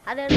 அதை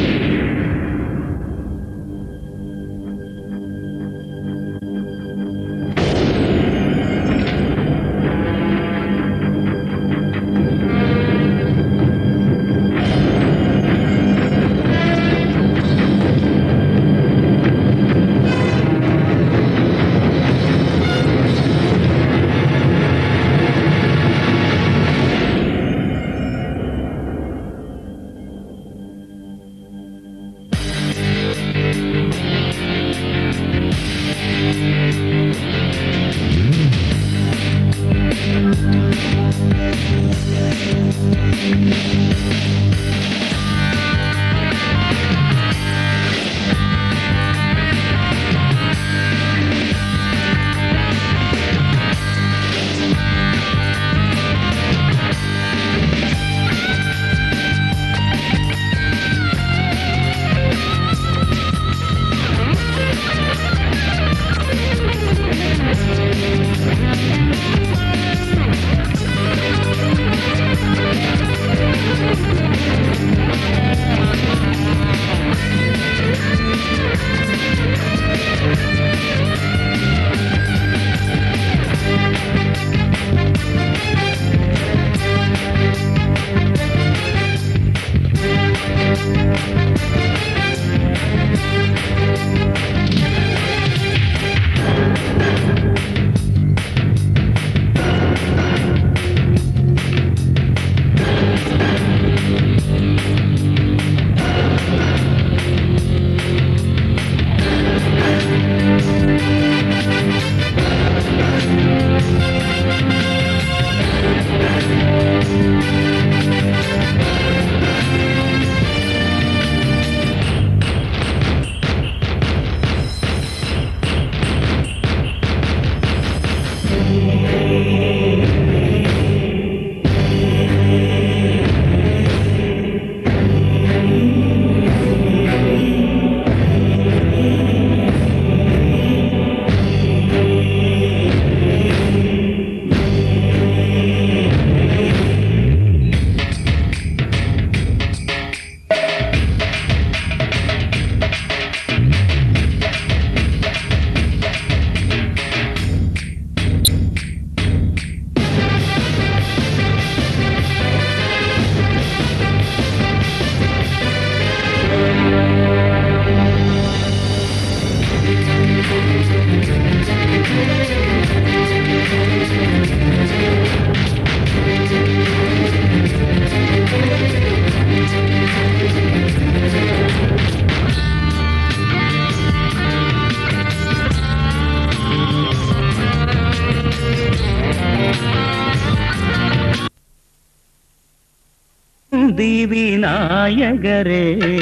விநாயகரே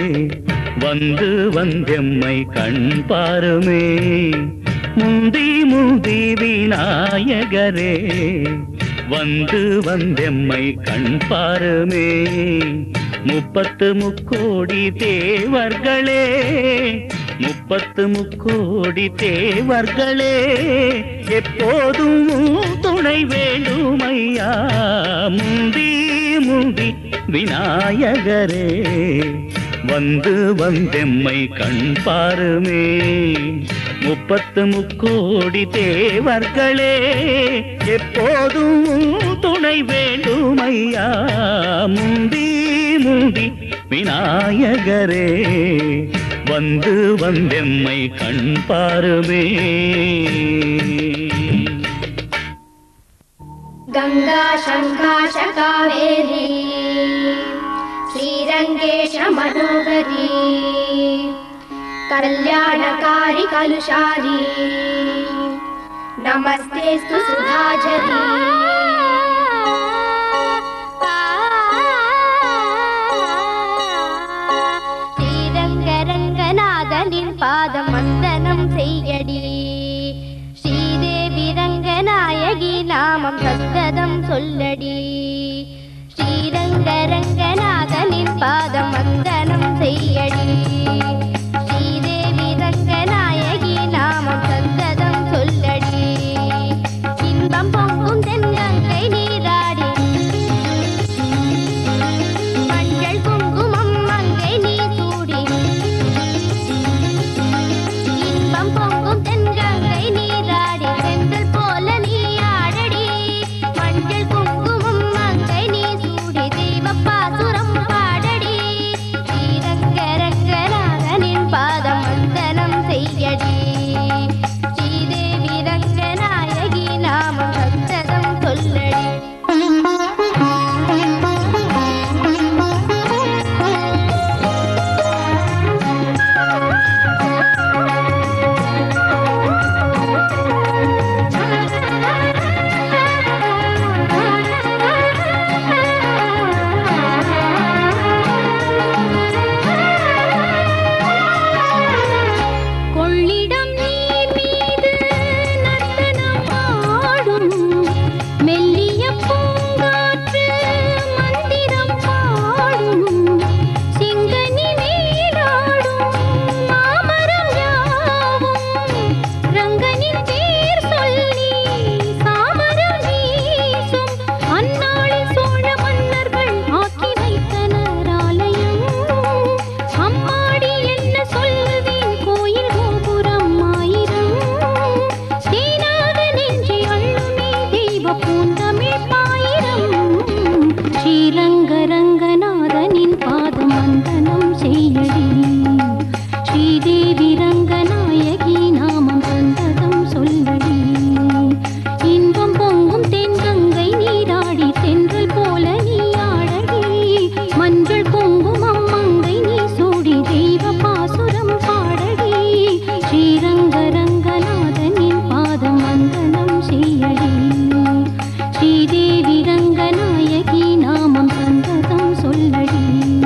வந்து வந்தெம்மை கண் பாருமே. முந்தி முந்தி விநாயகரே வந்து வந்தெம்மை கண் பாருமே. 30 முக்கோடி தேவர்களே 30 முக்கோடி தேவர்களே எப்போதும் துணை வேண்டுமையா. முந்தி முந்தி விநாயகரே வந்து வந்தெம்மை கண் பாருமே. 30 முக்கோடி தேவர்களே எப்போதும் துணை வேண்டுமையா. முந்தி முந்தி விநாயகரே வந்து வந்தெம்மை கண் பாருமே. गंगा शंकाश कावेरी श्रीरंगेश मनोहरी कल्याणकारी कलुषारी नमस्तेस्तु सुधाझरी. ஸ்ரீரங்கரங்கநாதனின் பாதம் வந்தனம் செய்யடி. ஸ்ரீதேவி ரங்கநாயகி நாமம் சந்ததம் சொல்லடி. ஸ்ரீரங்கரங்கநாதனின் பாதம் வந்தனம் செய்யடி. ஸ்ரீதேவி ரங்கநாயகி நாமம் சந்ததம் சொல்லடி. இன்பம் பொங்கும் தென்னங்கை நீராடி மஞ்சள் குங்குமம் மங்கை நீ பாதம் வந்தனம் செய்யடி. ஸ்ரீதேவி ரங்கநாயகி நாமம் சந்ததம் சொல்லடி. இன்பம் பொங்கும் தென்கங்கை நீராடி தென்றல் போல நீ ஆடடி. மஞ்சள் குங்குமம் மங்கை நீ சூடி தெய்வ பாசுரம் பாடடி. ஸ்ரீரங்க ரங்கநாதனின் பாதம் வந்தனம் செய்யடி. ஸ்ரீதேவி ரங்கநாயகி நாமம் சந்ததம் சொல்லடி.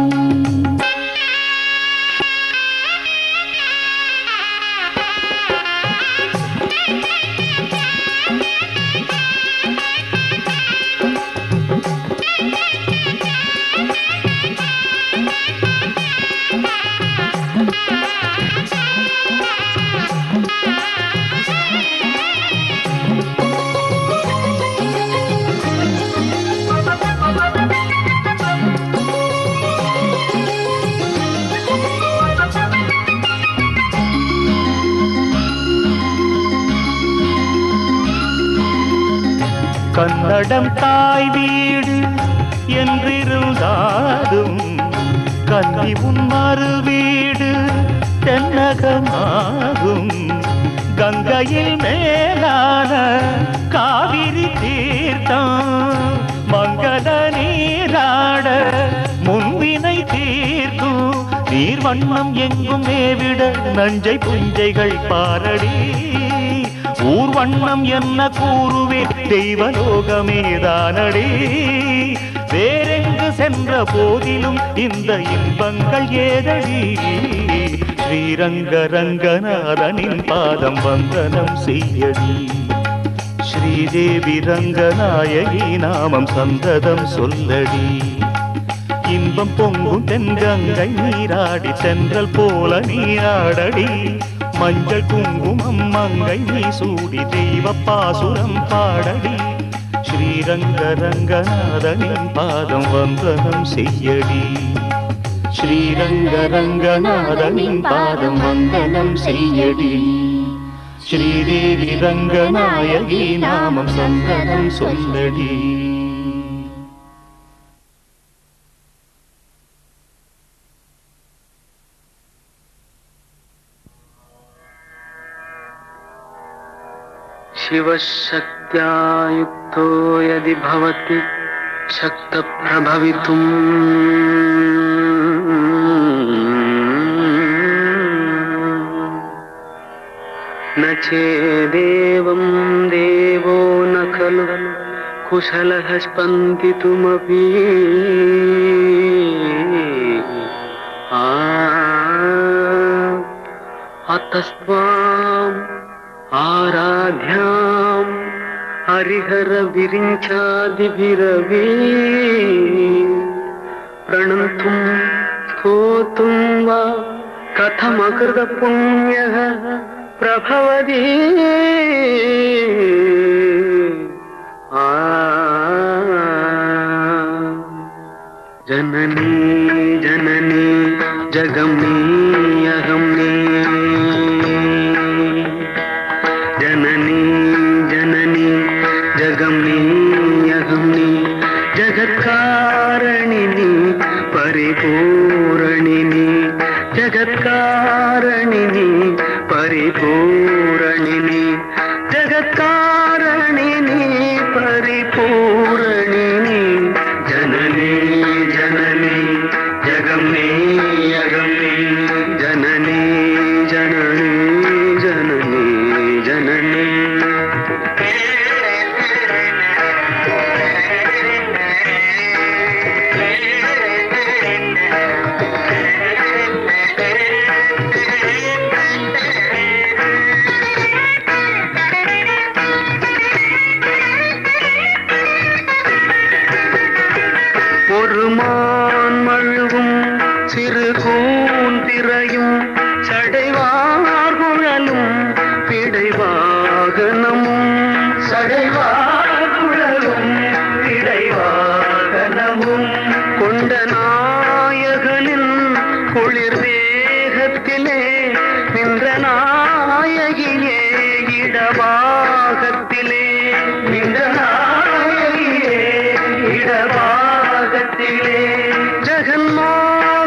கன்னடம் தாய் வீடு என்றிருந்தாலும் கன்னி உன் மறு வீடு தென்னகமாகும். கங்கையில் மேலான காவிரி தீர்த்தம் மங்கள நீராட முன்வினை தீர்க்கும். நீர் வண்ணம் எங்கும் மேவிட நஞ்சை புஞ்சைகள் பாரடி. ஊர் வண்ணம் என்ன கூறுவே தெய்வலோகமேதானடி. வேறெங்கு சென்ற போதிலும் இந்த இன்பங்கள் ஏதடி. ஸ்ரீரங்க ரங்கநாதனின் பாதம் வந்தனம் செய்யடி. ஸ்ரீதேவி ரங்கநாயகி நாமம் சந்ததம் சொல்லடி. இன்பம் பொங்கும் தென்கங்கை நீராடி தென்றல் போல நீராடடி. மஞ்சள் குங்குமம் மங்கை நீ சூடி தெய்வ பாசுரம் பாடடி. ஸ்ரீரங்க ரங்கநாதனின் பாதம் வந்தனம் செய்யடி. ஸ்ரீரங்க ரங்கநாதனின் பாதம் வந்தனம் செய்யடி. ஸ்ரீதேவி ரங்கநாயகி நாமம் சந்ததம் சொல்லடி. शिवशक्त्या युक्तो यदि भवति शक्तप्रभवितुम् न चेदेवं देवो न खलु कुशलः स्पन्दितुमपि अतस्त्वाम् आराध्यां हरिहर विरिञ्चादिभिरवि प्रणन्तुं स्तोतुं वा कथमकृत पुण्यः प्रभवति जननी जननी जगमनी अहमनी जननी जननी जगमनी अहमनी जगत्कारणिनी परिपूरणिनी जगत्कारणिनी परिपूरणिनी जगत्कारणिनी परिपूरणिनी जननी जननी जगमनी अगमनी जननी जननी जननी जननी ஒரு மான் மழுவும் சிறு கூந்திரையும் சடைவார்குழலும் பிடைவாகனமும் சடைவார்குழலும் பிடைவாகனமும் கொண்ட நாயகனின் குளிர் தேகத்திலே நின்ற நாயகியே இடபாகத்திலே நின்ற நாயகியே இடபாகத்திலே ஜகன்மாதா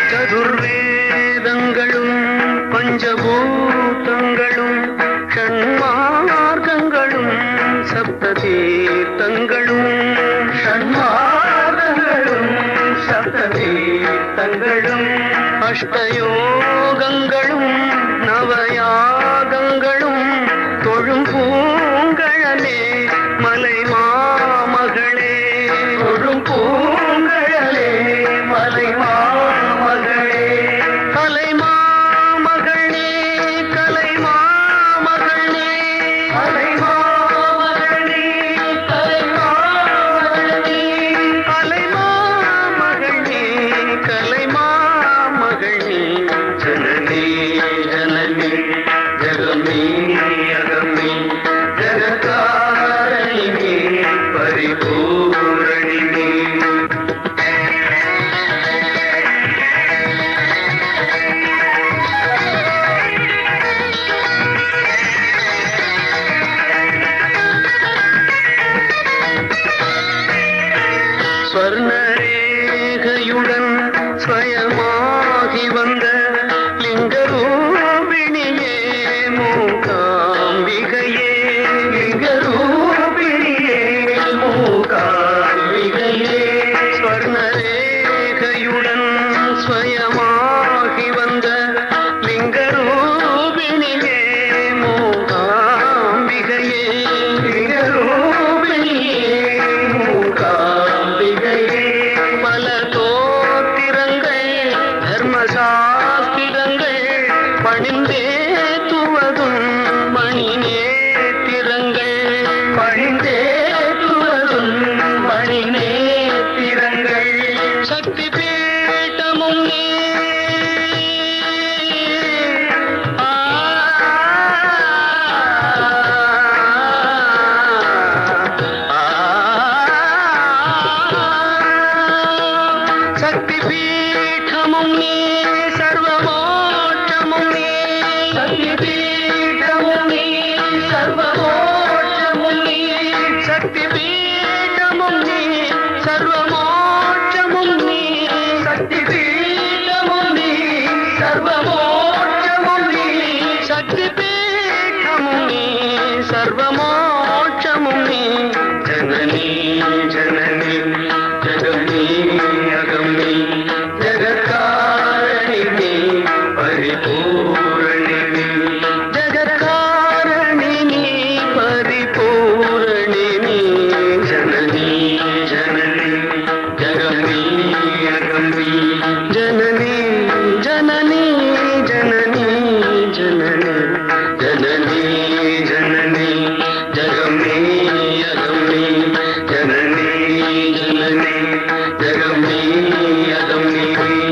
சதுர்வேதங்களும் பஞ்சபூதங்களும் ஷண்மார்க்கங்களும் சப்ததீர்த்தங்களும் ஷண்மார்க்கங்களும் சப்ததீர்த்தங்களும் அஷ்டயோகங்களும் நவயாகங்களும் தொழும் பூங்கழலே மலை மாமகளே தொழும் பூங்கழலே மலை மாமகளே கலை மாமகளே கலை மாமகளே கலை மாமகளே கலை மாமகளே கலை மாமகளே கலை மாமகளே ஜனனி ஜனனி ஜகமே அகமே ஜகத்காரணிமே பரிபூரணிமே ஸ்வர்ணரேகையுடன் ஸ்வயமாகி வந்த லிங்கரூபிணியே மூகாம்பிகையே லிங்கரூபிணியே மூகாம்பிகையே ஸ்வர்ணரேகையுடன் ஸ்வயமாகி வந்த லிங்கரூபிணியே மூகாம்பிகையே லிங்கரூபிணியே மூகாம்பிகையே பல தோத்திரங்கள் தர்மசாஸ்திரங்கள் பணிந்தே துவதும் மணி நேத்திரங்கள் பணிந்தே துவதும் மணி நேத்திரங்கள் சக்தி பீட்டமும் நீ சக்தி பீட்டமும் நீ சர்வமோட்சமும் நீ சக்தி பீட்டமும் நீ சர்வமோட்சமும் நீ சக்தி பீட்டமும் நீ சர்வமோட்சமும் நீ சக்தி பீட்டமும் நீ சர்வமோட்சமும் நீ சக்தி பீட்டமும் நீ சர்வமோட்சமும் நீ ஜனனி ஜனனி ஜகமே அகமே ஜகத்காரணிமே பரிபூரணிமே ஜகத்காரணிமே பரிபூரணிமே ஜனனி ஜனனி ஜகமே அகமே ஜனனி ஜனனி ஜனனி ஜனனி ஜனனி ஜனனி ஜகமே அகமே ஜனனி ஜனனி ஜகமே அகமே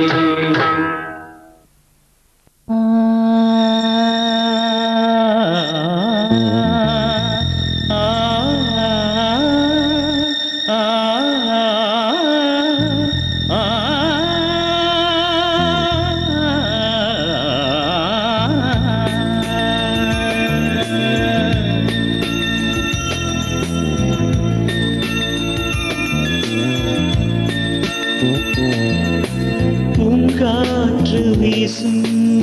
பூங்காற்று வீசும்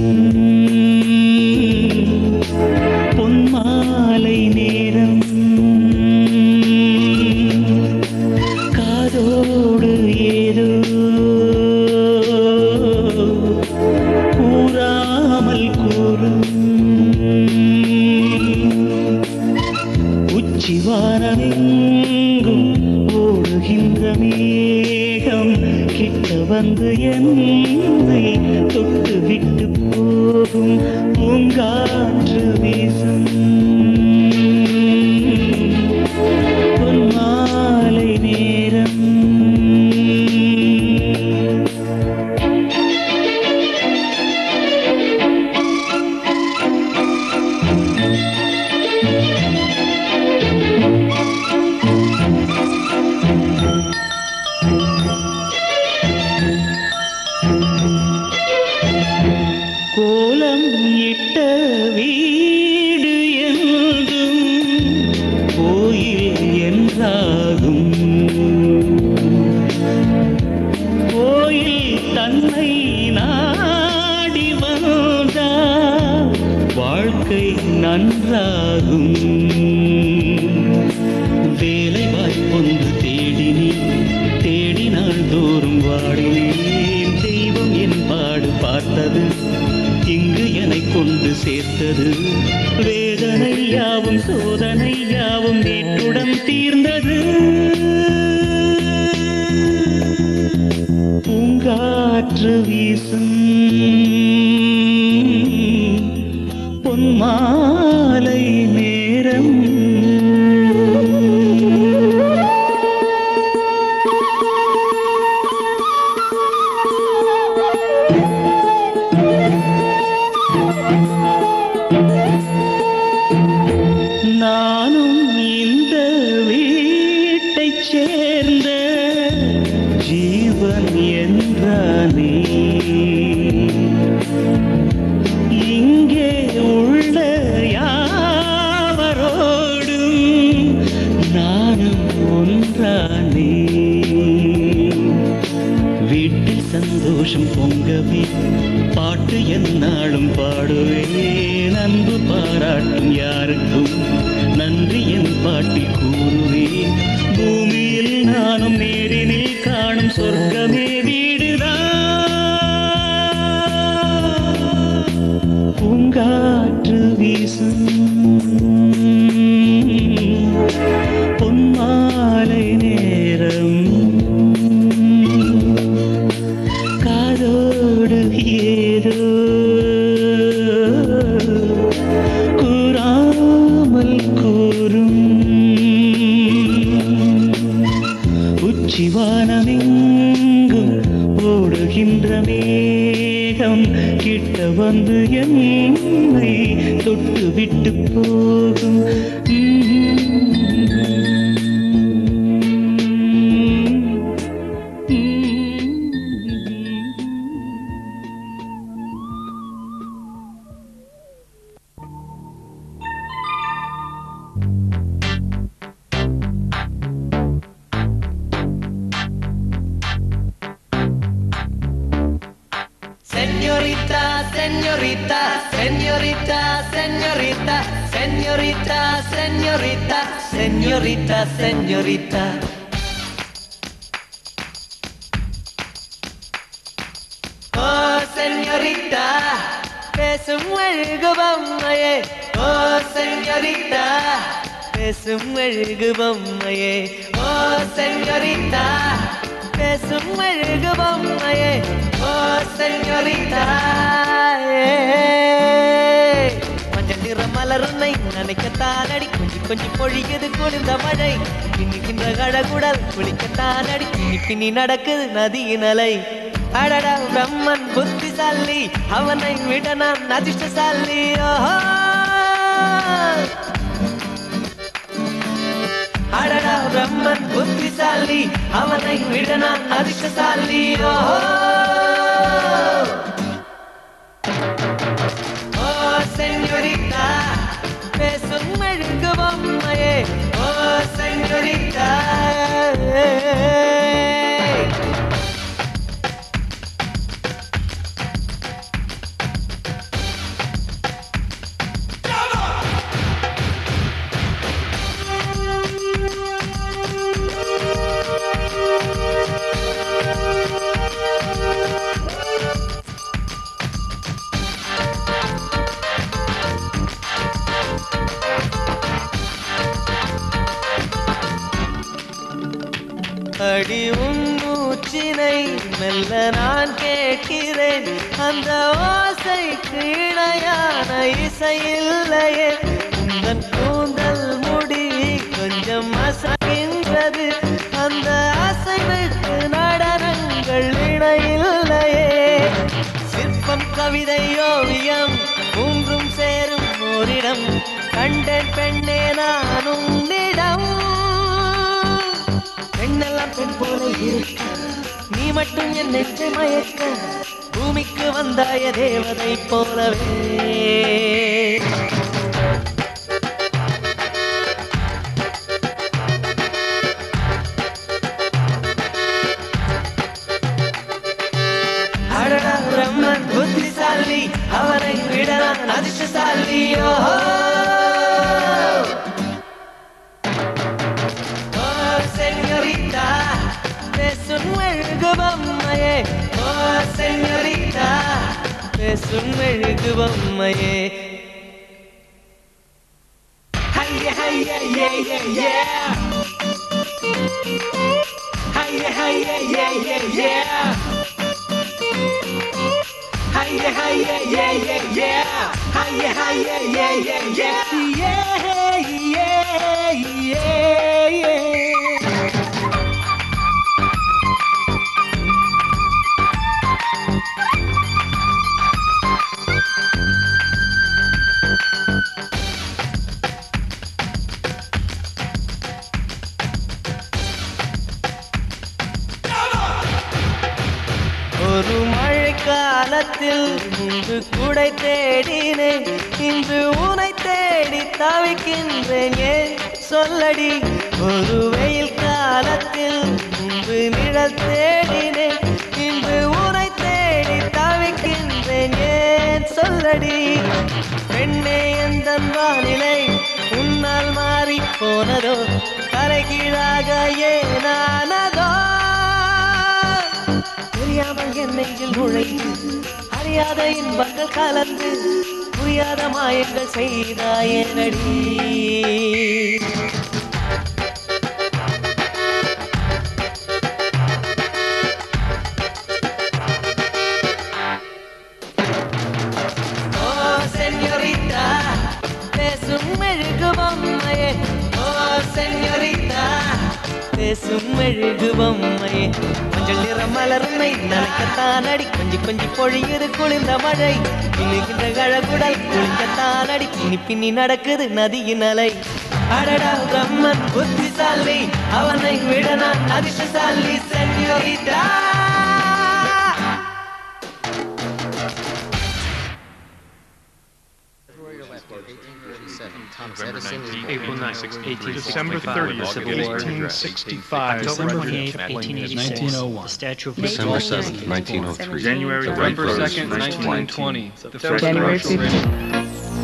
பொன்மாலை நேரம் காதோடு ஏதோ கூறாமல் கூறும் உச்சிவானமெங்கும் ஓடுகின்ற மேகம் கிட்ட வந்து என்னை தொட்டு விட்டு போகும் பூங்காற்று வீசும் பொன்மாலை நேரம் கோலம் இட்ட வீடு என்றும் கோயில் என்றாகும் கோயில் தன்னை நாடி வந்தால் வாழ்க்கை நன்றாகும். வேலை வாய்ப்பொன்று தேடினாள் தோறும் வாடினேன். தெய்வம் என் பாடு பார்த்தது, இங்கு என்னை கொண்டு சேர்த்தது. வேதனை யாவும் சோதனை யாவும் நேற்றுடன் தீர்ந்தது. பூங்காற்று வீசும் பொன்மாலை நேரம். நானும் இந்த வீட்டைச் சேர்ந்த ஜீவன் என்றானே. இங்கே உள்ள யாவரோடும் நானும் ஒன்றானே. வீட்டில் சந்தோஷம் பொங்கவே பாட்டு எந்நாளும் பாடுவேன். அன்பு பாராட்டும் யாருக்கும் நன்றி என் பாட்டில் கூறுவேன். பூமியில் நானும் நேரினில் காணும் சொர்க்கமே வீடுதான். பூங்காற்று வீசும் பொன்மாலை நேரம். காதோடு ஏதோ கூறாமல் கூறும். உச்சிவானமெங்கும் ஓடுகின்ற மேகம் கிட்ட வந்து என்னை தொட்டு விட்டு போகும். Señorita, señorita, señorita, señorita, señorita, señorita, señorita, señorita. Oh, señorita, பேசும் அழகு பொம்மையே. Oh, señorita, பேசும் அழகு பொம்மையே. Oh, señorita, பேசும் அழகு பொம்மையே. Oh, señorita. மஞ்சள் நிற மலருன்னை நினைக்கத்தான் அடி கொஞ்சி கொஞ்சி பொழியது குளிர்ந்த மழை. பின்னிக்கின்ற கழகுடல் குளிக்கத்தான் அடி பின்னி பின்னி நடக்குது நதியின் அலை. அடடா பிரம்மன் புத்திசாலி, அவனை விட நான் அதிர்ஷ்டசாலி. ஓஹோ அடடா பிரம்மன் புத்திசாலி, அவனை விட நான் அதிர்ஷ்டசாலி. ஓஹோ ஓ செஞோரிட்டா, பேசும் அழகு பொம்மையே. ஓ செஞோரிட்டா. அடி உன் மூச்சினை மெல்ல நான் கேட்கிறேன். அந்த ஓசைக்கு இணையான இசை இல்லையே. உந்தன் கூந்தல் முடி கொஞ்சம் அசைகின்றது. அந்த அசைவுக்கு நடனங்கள் இணையில்லையே. சிற்பம் கவிதை ஓவியம் மூன்றும் சேரும் ஓரிடம். கண்டேன் பெண்ணே நான் உன்னிடம். பெண்ணெல்லாம் பெண் போல இருக்க, நீ மட்டும் என் நெஞ்சை மயக்க. பூமிக்கு வந்தாய தேவதை போலவே. அடடா பேசும் மெழுகு பொம்மையே. ஹைய ஹைய ஏ ஏ ஏ ஹைய ஹைய ஏ ஏ ஏ ஹைய ஹைய ஏ ஏ ஏ ஹைய ஹைய ஏ ஏ ஏ ஏ ஏ ஏ. ஒரு மழைக்காலத்தில் முன்பு கூடை தேடினேன், இன்று உனை தேடி தவிக்கின்றேன் ஏன் சொல்லடி. ஒரு வெயில் காலத்தில் முன்பு நிழல் தேடினேன், இன்று உனை தேடி தவிக்கின்றேன் ஏன் சொல்லடி. பெண்ணே எந்தன் வானிலை உன்னால் மாறி போனதோ, தலைகீழாக ஏனானதோ. தெரியாமல் என் நெஞ்சில் நுழைந்து அறியாத இன்பங்கள் கலந்து புரியாத மாயங்கள் செய்தாயேனடி. ஓ செஞோரிட்டா பேசும் மெழுகு பொம்மையே. ஓ செஞோரிட்டா பேசும் மெழுகு பொம்மையே. மஞ்சள் நிற மலர்மை நனைக்கத்தான் அடி, கொஞ்சி கொஞ்சி பொழியுது குளிர்ந்த மழை. பின்னுகின்ற கழகுடல் குளிக்கத்தான் அடி, பின்னி பின்னி நடக்குது நதியின் அலை. அடடா பிரம்மன் புத்திசாலி, அவனை விட நான் அதிர்ஷ்டசாலி செஞோரிட்டா. April 9th, 1867. December 30th, 1865. December 8th, 1886. 1901. The Statue of Liberty. December 7th, 1903. January 2nd, 1920. The first January commercial 15th.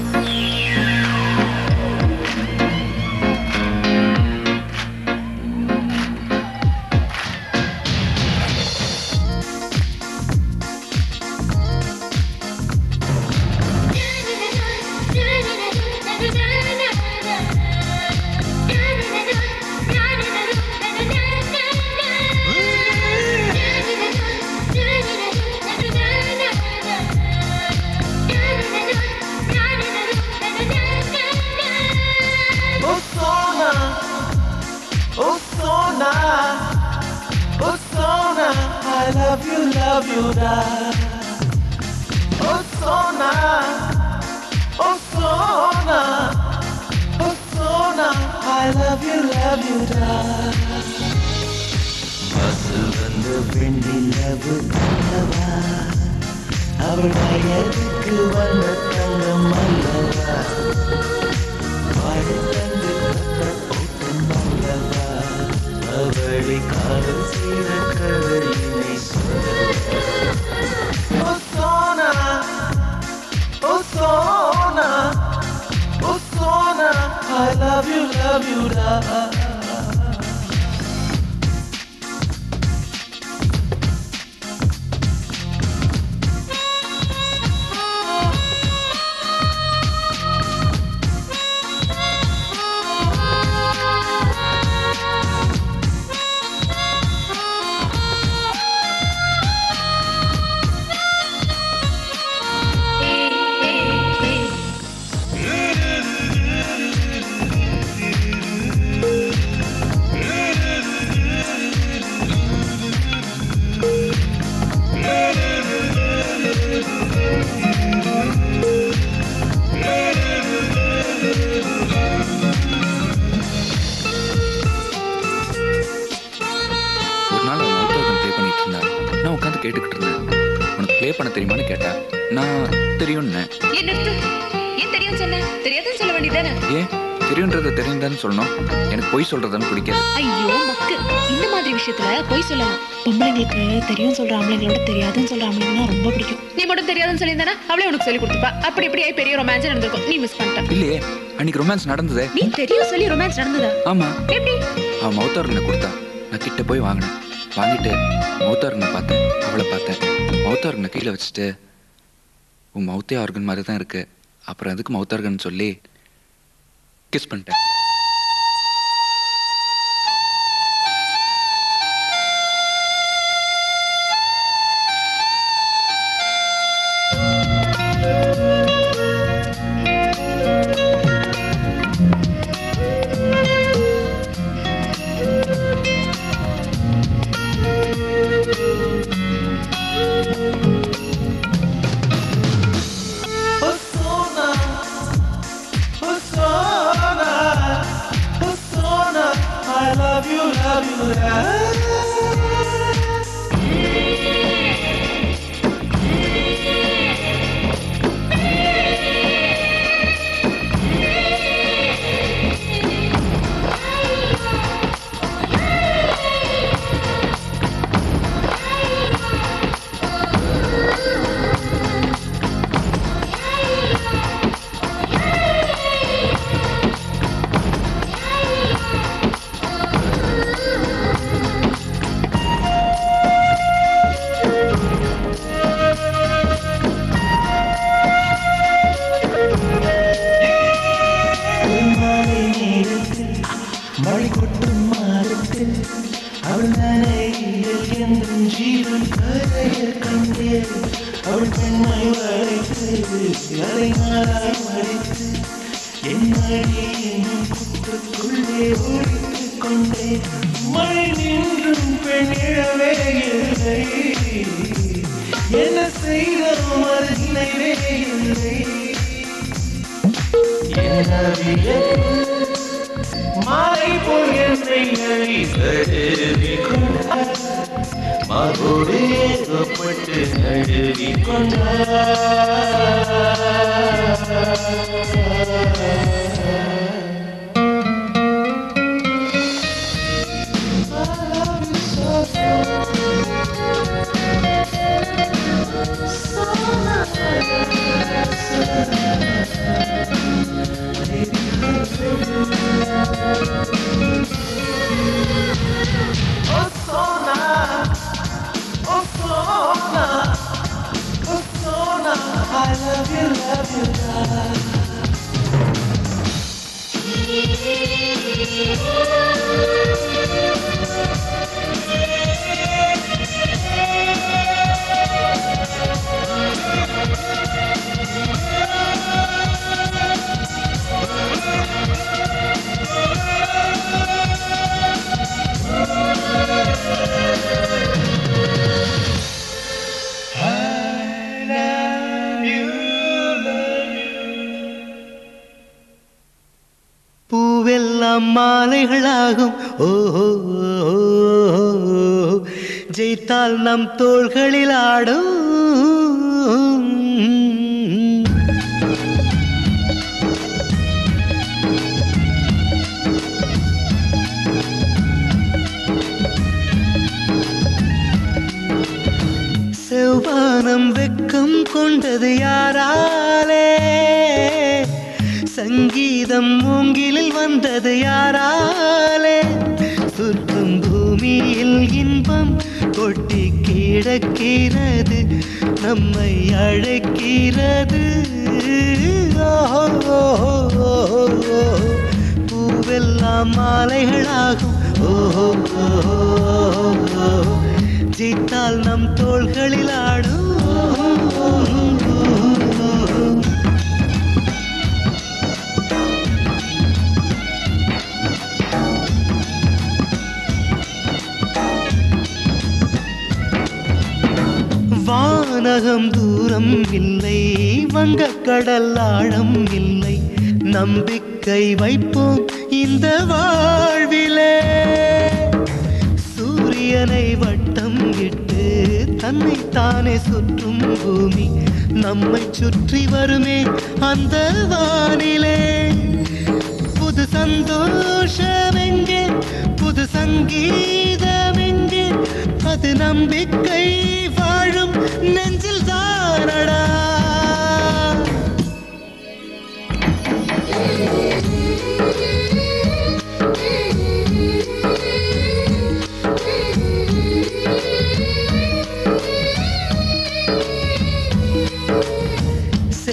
I love you, da. Oh Sona, oh Sona, oh Sona, I love you, da. Fazul வந்த வெண்ணிலவு அல்லவா, அவள் வயதுக்கு வந்த தங்கம் அல்லவா, வாழ்த்தந்து ஓட்டம் அல்லவா, அவளை காதல் செய்த கதையினை சொல்லவா. Oh Sona, oh Sona, oh Sona, I love you, da. கேட்டுக்கிட்டு இருந்தேன். உனக்கு ப்ளே பண்ண தெரியுமான்னு கேட்டா நான் தெரியும்னு. ஏன் தெரியும் சொன்ன? தெரியாதுன்னு சொல்ல வேண்டியதானே? ஏன் தெரியுன்றத தெரியுதான்னு சொல்லணும்? எனக்கு பொய் சொல்றதுன்னு பிடிக்காது. ஐயோ மக்கு, இந்த மாதிரி விஷயத்துல பொய் சொல்லலாம். பொம்பளைங்களுக்கு தெரியும் சொல்ற ஆம்பளைங்களோட தெரியாதுன்னு சொல்ற ஆம்பளைங்கன்னா ரொம்ப பிடிக்கும். நீ மட்டும் தெரியாதுன்னு சொல்லியிருந்தானா அவளே உனக்கு சொல்லி கொடுத்துப்பா. அப்படி இப்படி பெரிய ரொமான்ஸ் நடந்திருக்கும், நீ மிஸ் பண்ணிட்ட. இல்லையே, அன்னைக்கு ரொமான்ஸ் நடந்ததே. நீ தெரியும் சொல்லி ரொமான்ஸ் நடந்ததா? ஆமா. எப்படி? அவன் மௌத்தாரனை கொடுத்தா, நான் கிட்ட போய் வாங்கினேன். வாங்கிட்டு மௌத்தாரனை பார்த்தேன், அவளை பார்த்தேன். மௌத்தாரனை கீழே வச்சுட்டு உன் மவுத்தே ஆர்கன் மாதிரி தான் இருக்கு, அப்புறம் எதுக்கு மவுத் ஆர்கன் சொல்லி கிஸ் பண்ணிட்டேன். மாலைகளாகும் ஓஹோ, ஜெயித்தால் நம் தோள்களில் ஆடும். செவ்வானம் வெக்கம் கொண்டது யாராலே, சங்கீதம் மூங்கிலில் வந்தது யாராலே, சுற்றும் பூமியில் இன்பம் கொட்டி கிடக்கிறது, நம்மை அழைக்கிறது. பூவெல்லாம் மாலைகளாகும் ஓஹோ, ஜெயித்தால் நம் தோள்களில் ஆடும். வானகம் தூரம் இல்லை, வங்கக்கடல் ஆழம் இல்லை, நம்பிக்கை வைப்போம் இந்த வாழ்விலே. சூரியனை வட்டம் இட்டு தன்னைத்தானே சுற்றும் பூமி, நம்மை சுற்றி வருமே அந்த வானிலே. புது சந்தோஷம் எங்கே, புது சங்கீதம் எங்கே, அது நம்பிக்கை வாழும் நெஞ்சில் தானடா.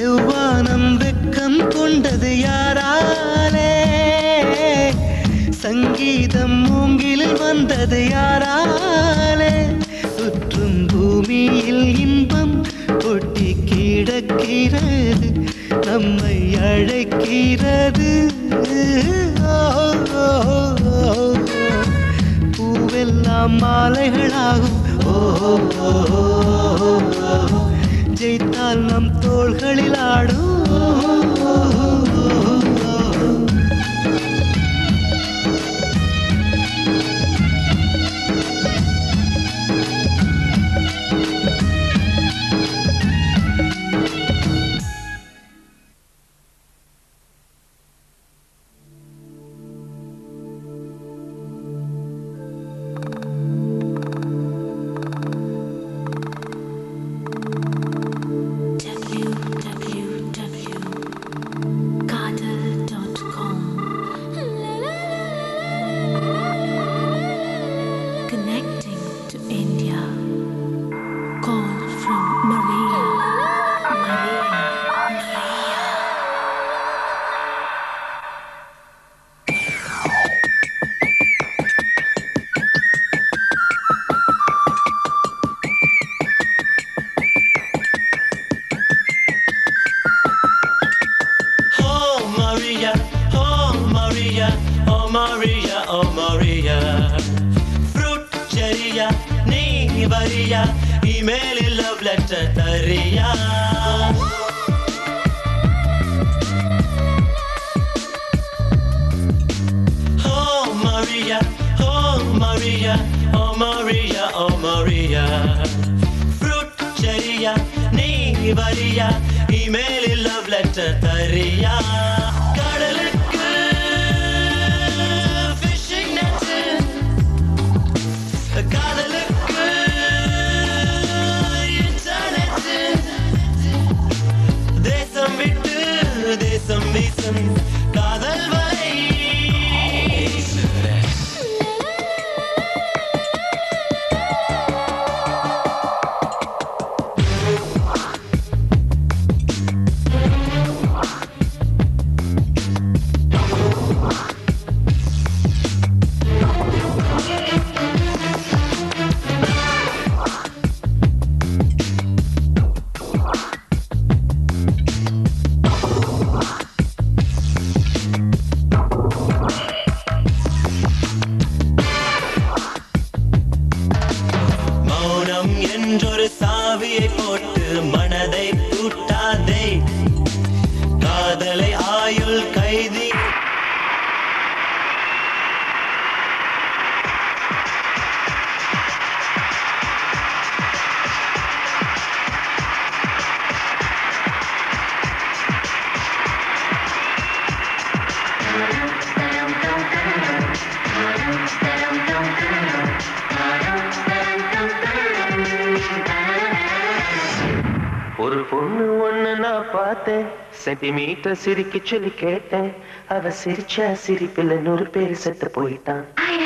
செவ்வானம் வெக்கம் கொண்டது யாராலே சங்கீதம் மூங்கிலில் வந்தது யாராலே சுற்றும் பூமியில் இன்பம் ஒட்டி கிடக்கிறது நம்மை அழைக்கிறது பூவெல்லாம் மாலைகளாகும் ஜெயித்தால் நம் தோள்களில் ஆடும் சென்டிமீட்டர் சிரிக்க சொல்லி கேட்டேன் அவ சிரிச்சா சிரிப்பில் 100 பேர் செத்து போயிட்டான்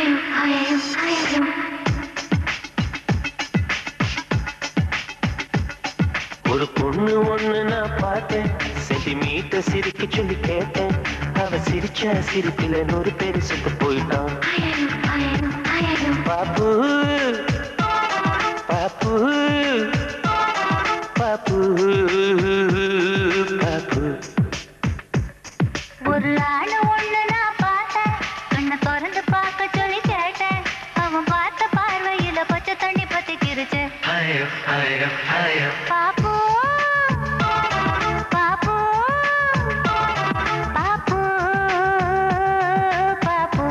ஒரு பொண்ணு ஒண்ணு நான் பார்த்தேன் சென்டிமீட்டர் சிரிக்க சொல்லி கேட்டேன் அவ சிரிச்சா சிரிப்பில் 100 பேர் செத்து போயிட்டான் பாப்பு பாப்பு பாப்பு ஒரு ஆளு ஒண்ணு நான் பார்த்தேன் கண்ணை திறந்து பார்க்க சொல்லி கேட்டேன் அவன் பார்த்த பார்வையில பச்சை தண்ணி பத்திக்கிருச்சு பாப்பு பாப்பு பாப்பு பாப்பு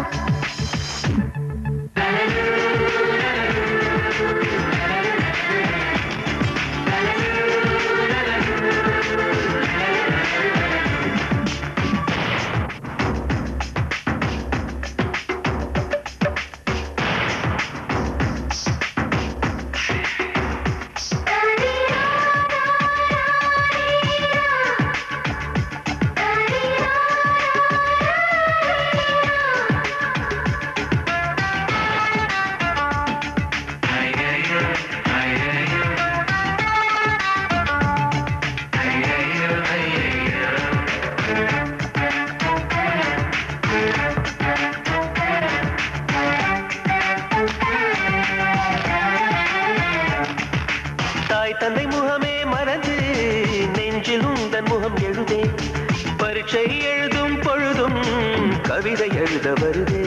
உந்தன் முகம் எழுதே பரீட்சை எழுதும் பொழுதும் கவிதை எழுத வருதே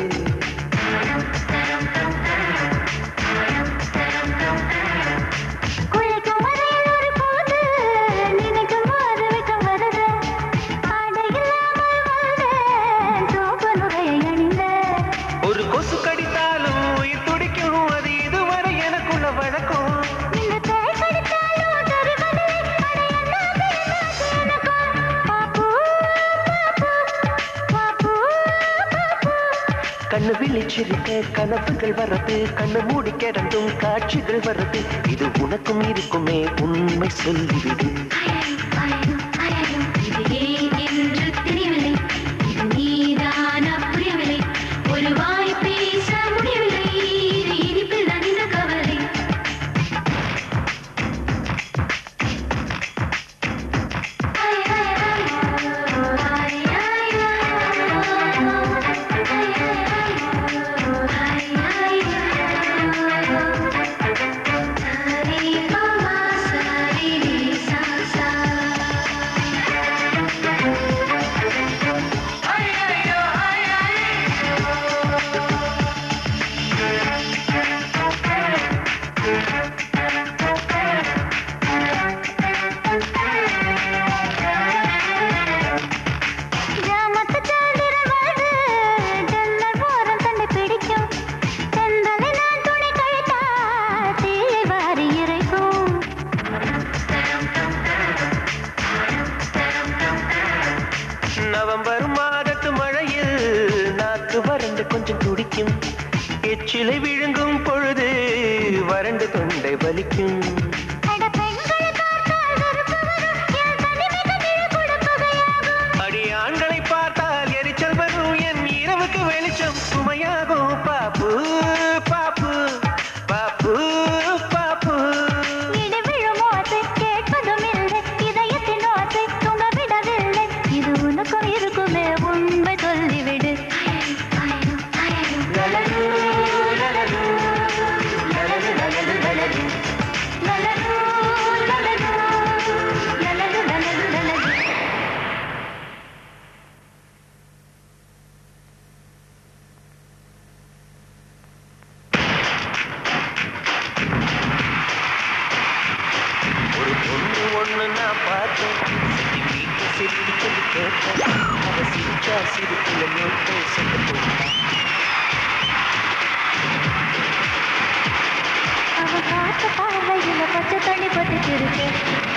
ஒரு கொசு கடித்தாலும் உயிர் துடிக்கும் அது இதுவரை எனக்குள்ள வழக்கம் கண்ணு விழிச்சிருக்க கனவுகள் வர்றது கண்ணு மூடி கிடந்தும் காட்சிகள் வர்றது இது உனக்கும் இருக்குமே உண்மை சொல்லிவிடு ஒரு வாய் பேச முடியவில்லை இனிப்பில் தான் இந்த கவலை நவம்பர் மாதத்து மழையில் நாக்கு வறண்டு கொஞ்சம் துடிக்கும் எச்சிலை விழுங்கும் பொழுது வறண்டு தொண்டை வலிக்கும் அடி ஆண்களை பார்த்தால் எரிச்சல் வரும் என் இரவுக்கு வெளிச்சம் சுமையாகும் பாப்பு பாப்பு பாப்பு பாப்பு இருக்குமே உண்மை சொல்லிவிடு ஒரு பொண்ணு ஒண்ணு நான் பார்த்தேன் சிரிப்பு சொல்லி கேட்டேன் அவ சிரிச்சா சிரிப்புல நோட்டை சொல்ல போட்டான் அவ காத்த பார்வையில பச்சை தண்ணி பட்டுக்கிருக்கு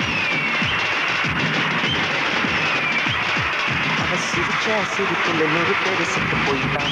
அவ சிரிச்சா சிரிப்புல நோட்டை சொல்ல போயிட்டான்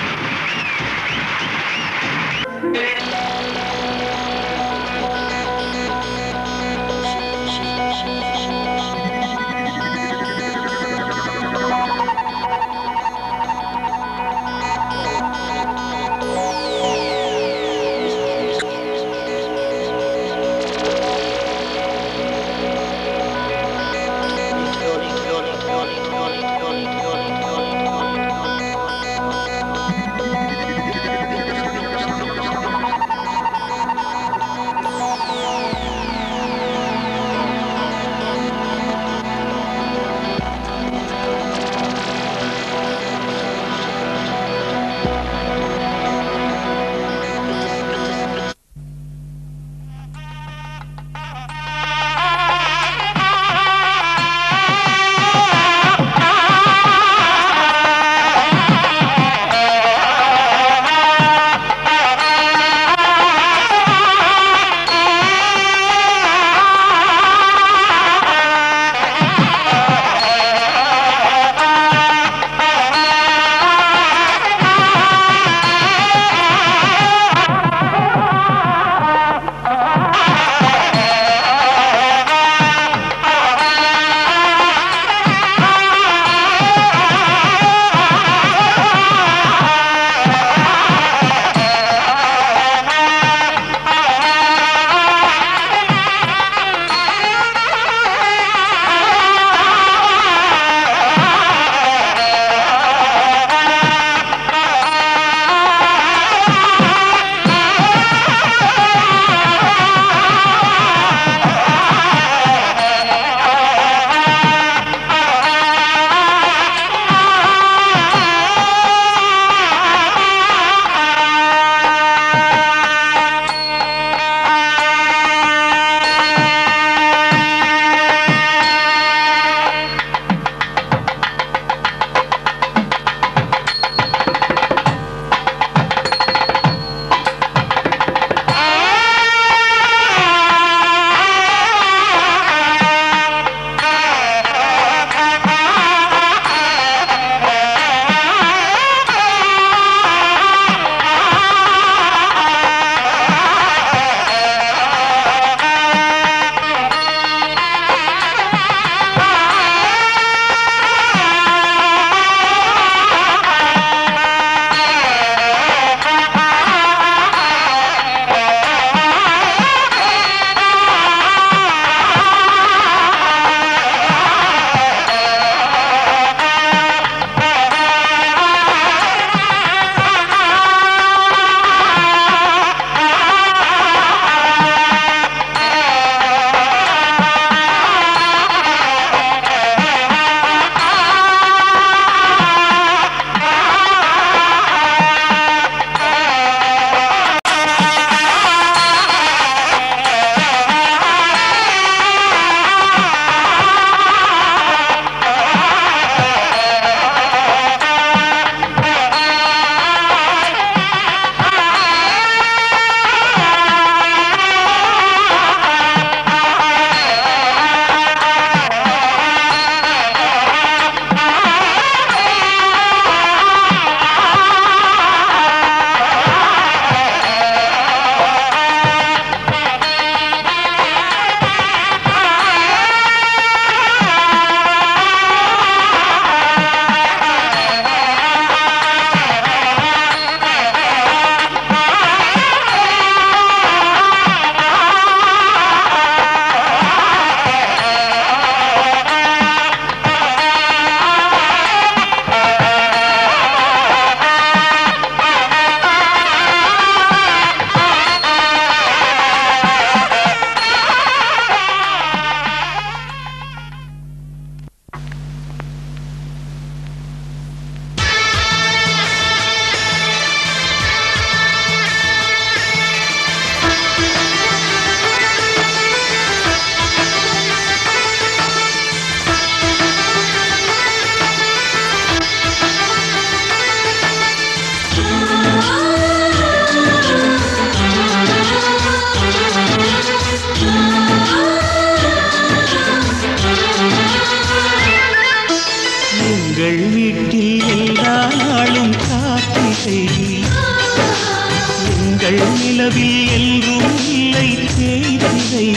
எங்கள் நிலவில் என்றும் இல்லை தேய்திரை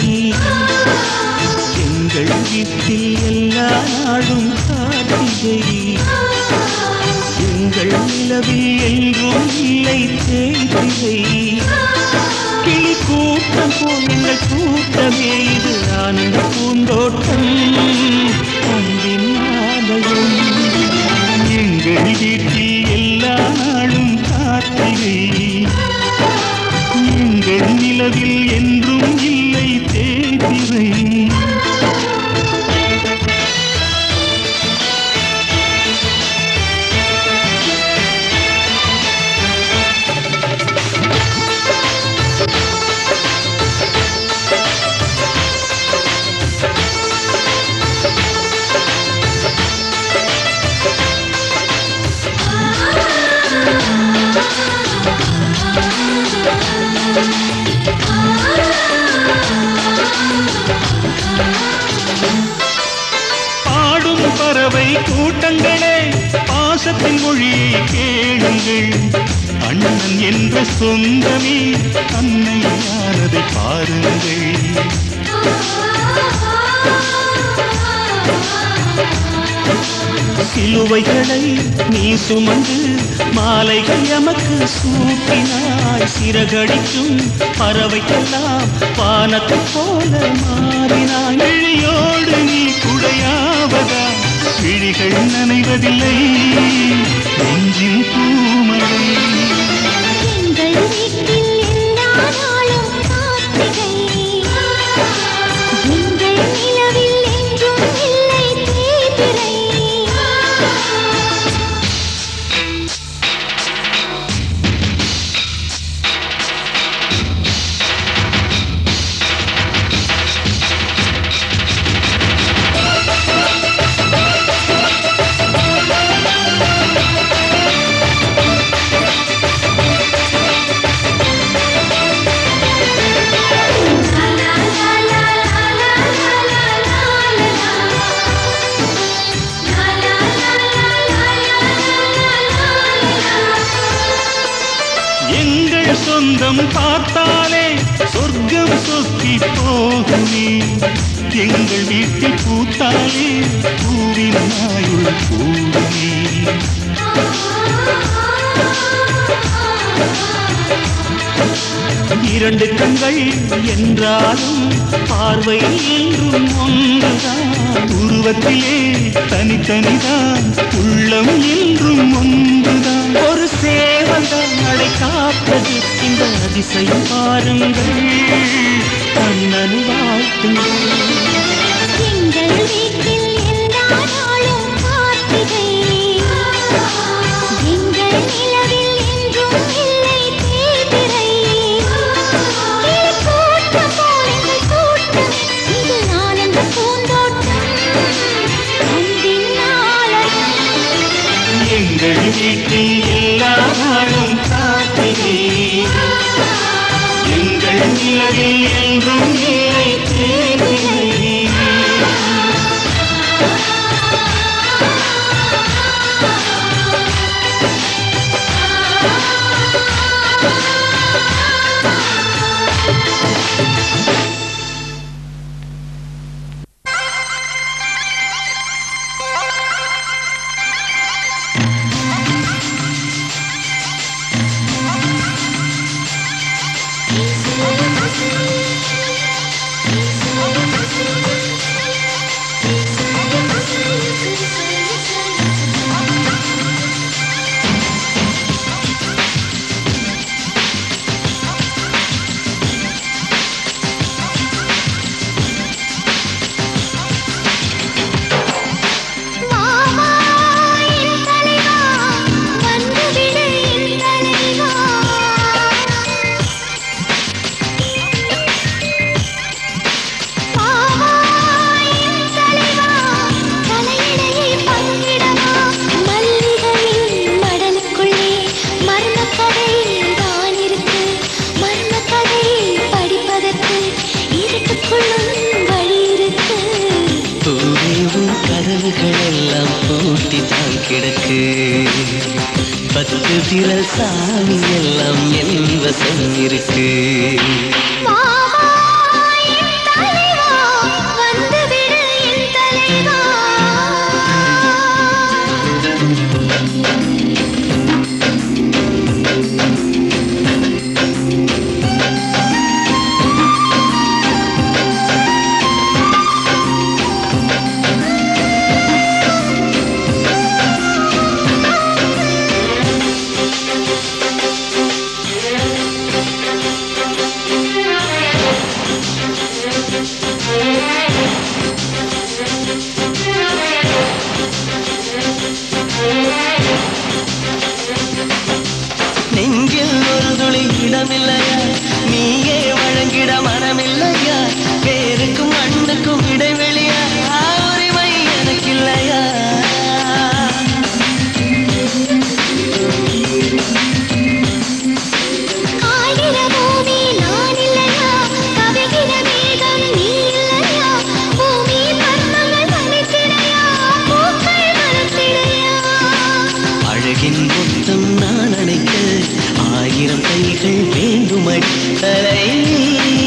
எங்கள் வீட்டில் எல்லா நாளும் கார்த்திகை எங்கள் நிலவில் என்றும் இல்லை தேய்திரை கிளி கூட்டம் போல் எங்கள் கூட்டமே இது ஆனந்த பூந்தோட்டம் அன்பின் ஆலயம் எங்கள் வீட்டில் எல்லா நாளும் கார்த்திகை எங்கள் நிலவில் என்றும் இல்லை தேய்திரை பாடும் பறவை கூட்டங்களே பாசத்தின் மொழியை கேளுங்கள் அண்ணன் என்ற சொந்தமே அன்னையானதை பாருங்கள் சிலுவைகளை நீ சுமந்து மாலைகள் எமக்கு சூட்டினாய் சிறகடிக்கும் பறவைக்கெல்லாம் வானத்தை போல மாறினாய் விழியோடு நீ குடையாவதா விழிகள் நனைவதில்லை நெஞ்சின் பூமழை எங்கள் வீட்டில் எல்லா நாளும் கார்த்திகை எங்கள் நிலவில் என்றும் இல்லை தேய்பிறை சொந்தம் பார்த்தாலே சொர்க்கம் சொக்கி போகுமே எங்கள் வீட்டில் பூத்தாலே பூவின் நாயுள் கூடுமே இரண்டு கண்கள் என்றாலும் பார்வை என்றும் ஒன்றுதான் உருவத்திலே தனித்தனிதான் உள்ளம் என்றும் ஒன்றுதான் ஒரு சேவல்தான் நடை காப்பது இந்த அதிசயம் பாருங்கள் கண்ணன் வாழ்த்துங்கள் எங்கள் வீட்டில் எல்லா நாளும் கார்த்திகை எங்கள் நிலவில் என்றும் இல்லை தேய்பிறை கூட்டம் போல் எங்கள் கூட்டம் இது ஆனந்த பூந்தோட்டம் அன்பின் ஆலயம் எங்கள் வீட்டில் எல்லா நாளும் கார்த்திகை எங்கள் நிலவில் என்றும் இல்லை தேய்பிறை திரள் சாமி எல்லாம் என் வசம் இருக்கு. நெஞ்சில் ஒரு துளி இடமில்லையா, நீயே வழங்கிட மனமில்லையா, பேருக்கும் மண்ணுக்கும் இடைவெளியா, உரிமை எனக்கில்லையா? அழகின் மொத்தம் நான் அணைக்க ஆயிரம் கைகள் வேண்டுமடி தலைவி.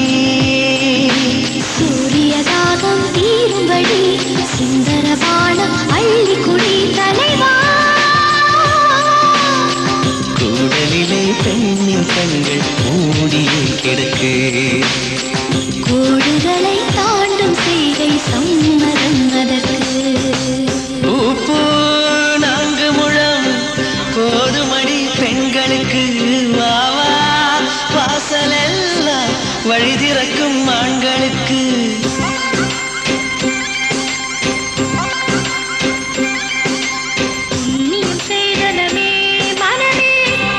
சூரியதாகம் தீரும்படி சுந்தர பானம் அள்ளி குடி தலைவா. கூடலிலே பெண்ணின் கண்கள் மூடியே கிடக்கு. கோடுகளை தாண்டும் செய்கை சம்மதம் அதற்கு. பூப்பூ 4 முழம் போதுமடி பெண்களுக்கு. வாவா வாசலெல்லாம் வழி திறக்கும் ஆண்களுக்கு. புண்ணியம் செய்தனமே மனமே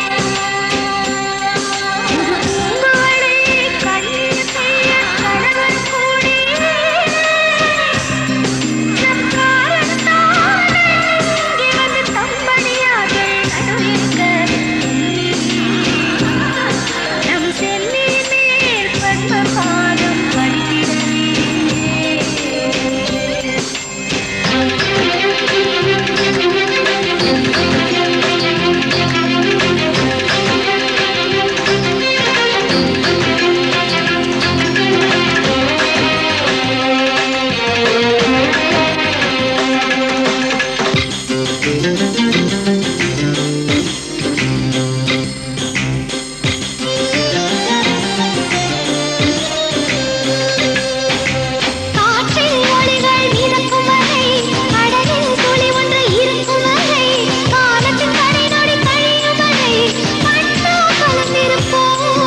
உங்களை கண்ணீர் செய்ய கணவன் கூடி சம்காரத்தாலே இங்கே வந்து தம்படியாக நடுவிற்க நம் சென்னி மேல் பத்ம பாதம் படித்திடவே. காற்றில் ஒளிகள் மிதக்கும் வரை, கடலில் துளி ஒன்று இருக்கும் வரை, காலத்தின் கரை நொடி கழியும் வரை கண்ணா கலந்திருப்போம்.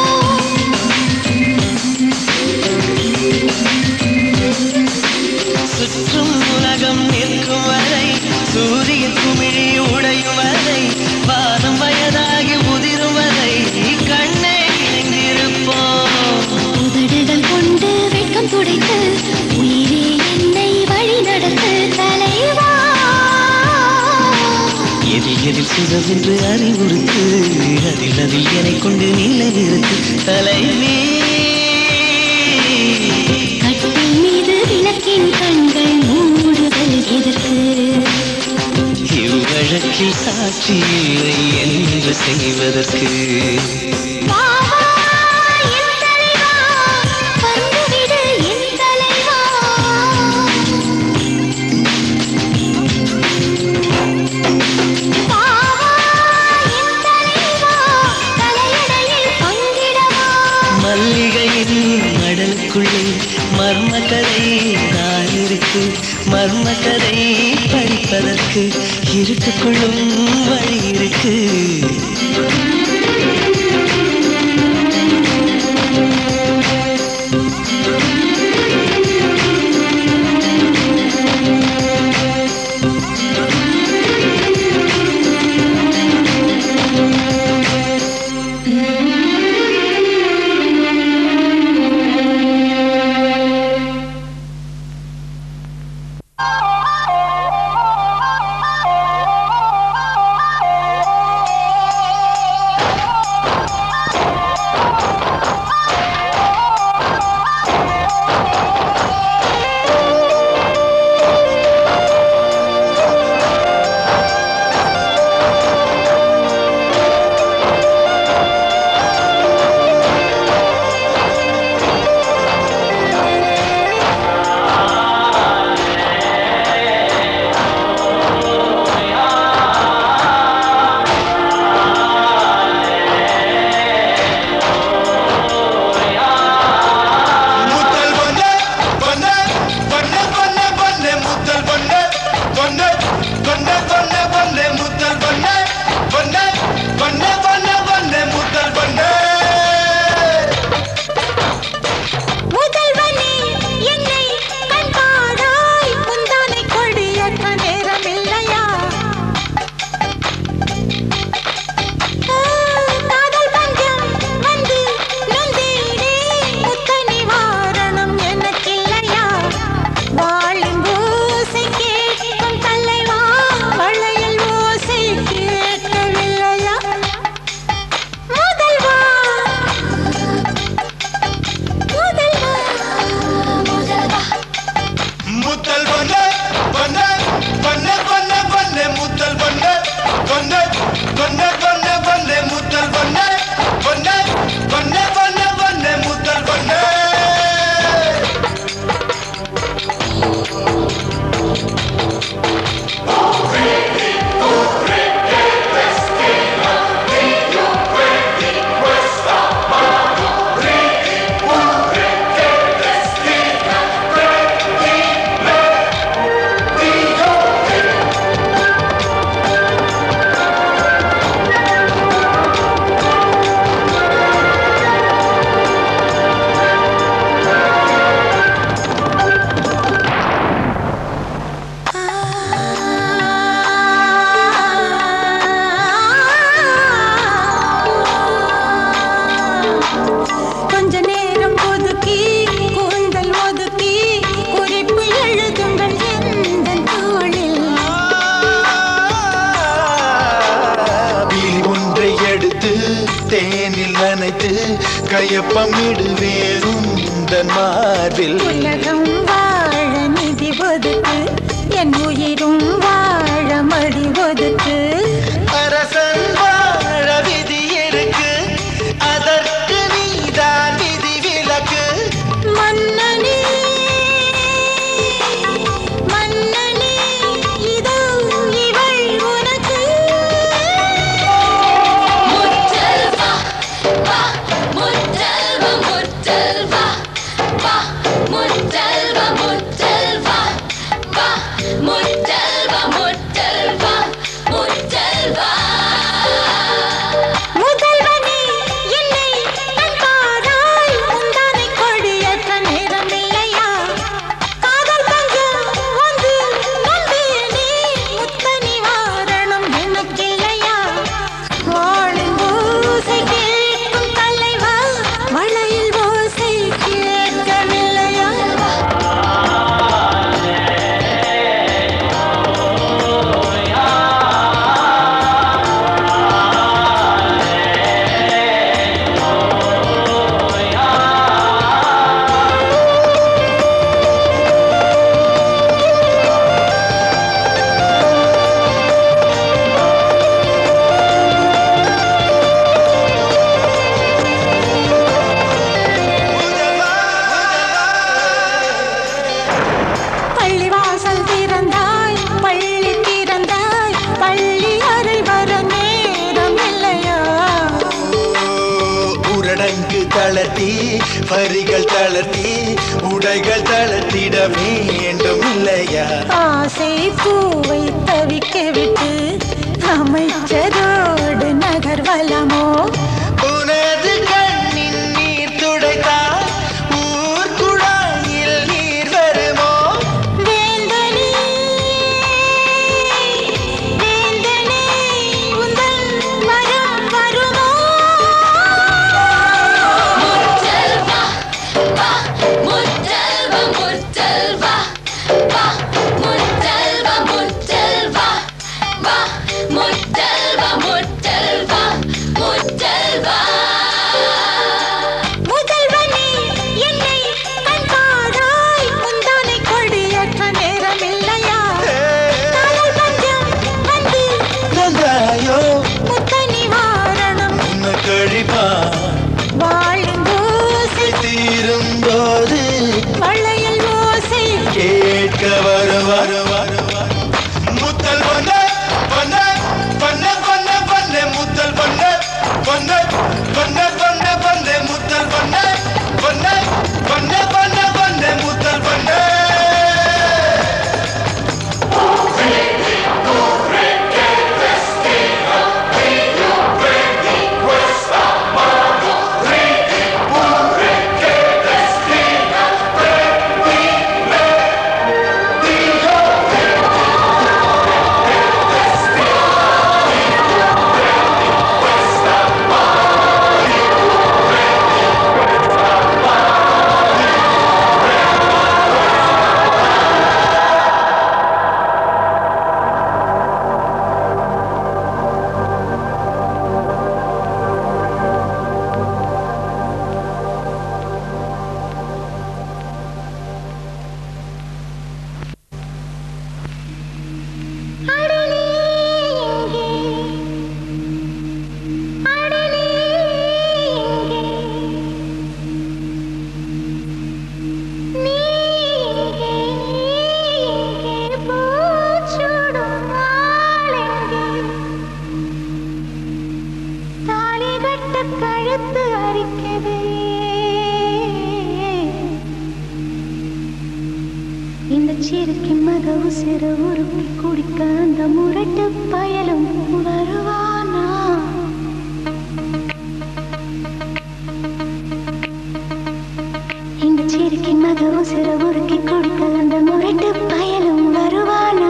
சுற்றும் உலகம் நிற்கும் வரை, சூரிய குமிழி உடையும் வரை, வானம் வயதாகி உதிரும் வரை கண்ணே இணைந்திருப்போம். உதடுகள் கொண்டு வெட்கம் துடைத்து உயிரே என்னை வழி நடத்து தலைவா. எதில் சுதவென்று அறிவுறுத்து, அதில் என்னை கொண்டு நிலைநிறுத்து தலைவி. கட்டில் மீது விளக்கின் கண்கள் மூடுதல் எதற்கு? இவ்வழக்கில் சாட்சி இல்லை என்று செய்வதற்கு. வா வா என் தலைவா, வந்துவிடு என் தலைவா. வா வா என் தலைவா, தலையணையில் பங்கிடவா. மல்லிகையின் மடலுக்குள்ளே மர்மக்கதை நான் இருக்கு. மர்மக்கதை படிப்பதற்கு இருட்டுக்குள்ளும் வழி இருக்கு. கையொப்பமிடுவேன் உந்தன் மார்பில். உலகம் வாழ நிதி ஒதுக்கு, என் உயிரும் வாழ மடி ஒதுக்கு. அரசன் வாழ விதி இருக்கு, அதற்கு நீதான் விதி விலக்கு. மன்னனே மன்னனே இதோ இவள் உனக்கு. முற்றல்வா வா முற்றல்வா முற்றல்வா வா முற்றல்வா முற்றல்வா வா முற்றல்வா முற்றல்வா முற்றல்வா. முதல்வனே என்னை நண்பாராய், முந்தானை கொடியற்ற நேரம் இல்லையா? காதல் பஞ்சம் வந்து நொந்தேனே, முத்த நிவாரணம் எனக்கில்லையா? வாழின் ஓசை கேட்கும் தலைவா, வளையில் ஓசை கேட்கவில்லையா? பள்ளிவாசல் திறந்தாய், பள்ளி திறந்தாய், பள்ளி அறை வர நேரம் இல்லையா? உரடங்கு தளர்த்தி, வரிகள் தளர்த்தி, உடைகள் தளர்த்திட வேண்டும் இல்லையா? ஆசை பூவை தவிக்க விட்டு அமைச்சரோடு நகர்வலமோ? உனது கண்ணின் நீர் துடைத்தால் ஊர் குழாயில் நீர் வருமோ? வேந்தனே வேந்தனே உந்தன் வரம் வருமோ? முற்றல்வா வா முற்றல்வா முற்றல்வா வா முற்றல்வா முற்றல்வா வா முற்றல்வா முற்றல்வா முற்றல்வா. முதல்வனே என்னை கண்பாராய், முந்தானை கொடியற்ற நேரம் இல்லையா? காதல் பஞ்சம் வந்து நன்றாயோ முத்த நிவாரணம் உன்னை கழிப்பா வாழின் ஓசை தீரும் போது வளையல் ஓசை கேட்க வருவார். முத்தல் பண்ண பண்ண பண்ண பண்ண பண்ண முத்தல் பண்ண பண்ண பண்ண பண்ண பண்ண முத்தல் பண்ண பண்ண பண்ண பண்ண பண்ண முத்தல் பண்ண. கழுத்து அரிக்குது. இந்த சிறுக்கி மக உசிறு உருப்பி குடிக்க அந்த முரட்டு பயலும் வருவானா? இந்த சிறுக்கி மக உசிறு உருக்கி குடிக்க அந்த முரட்டு பயலும் வருவானா?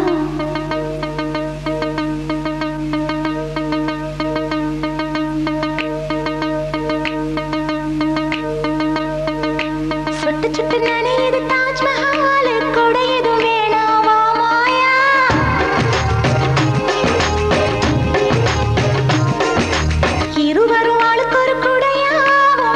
சுட்டு சுட்டு நனையுது தாஜ்மஹால், கூட எதுவும் வேணாமா மாயா? இருவரும் ஆளுக்கு ஒரு குடையா,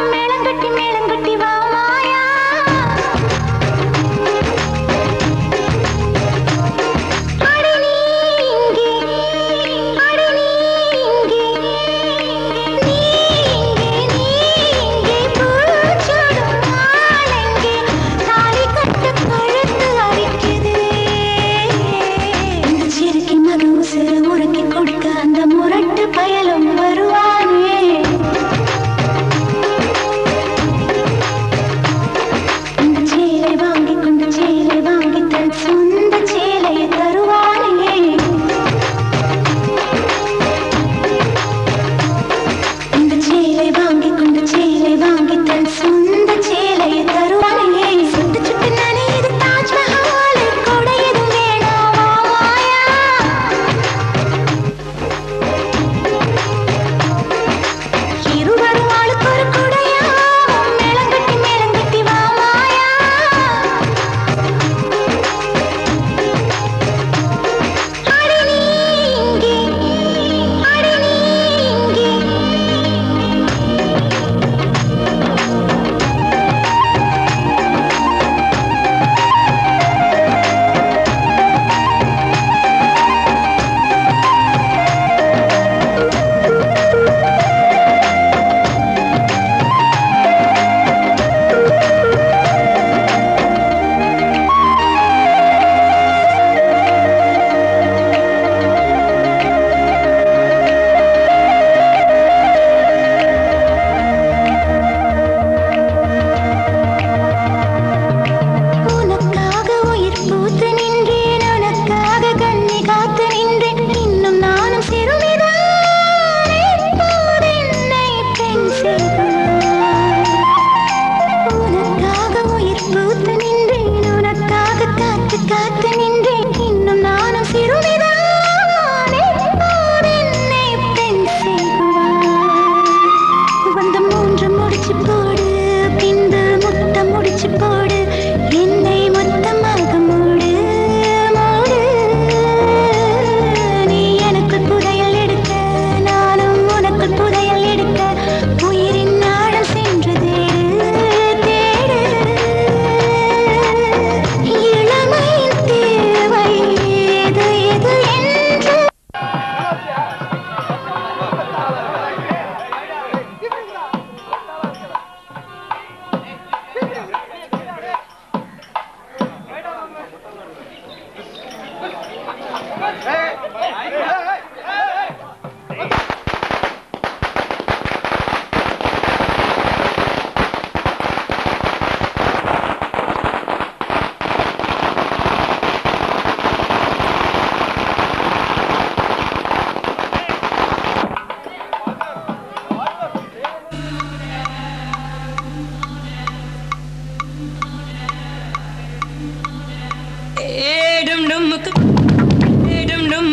Dum dum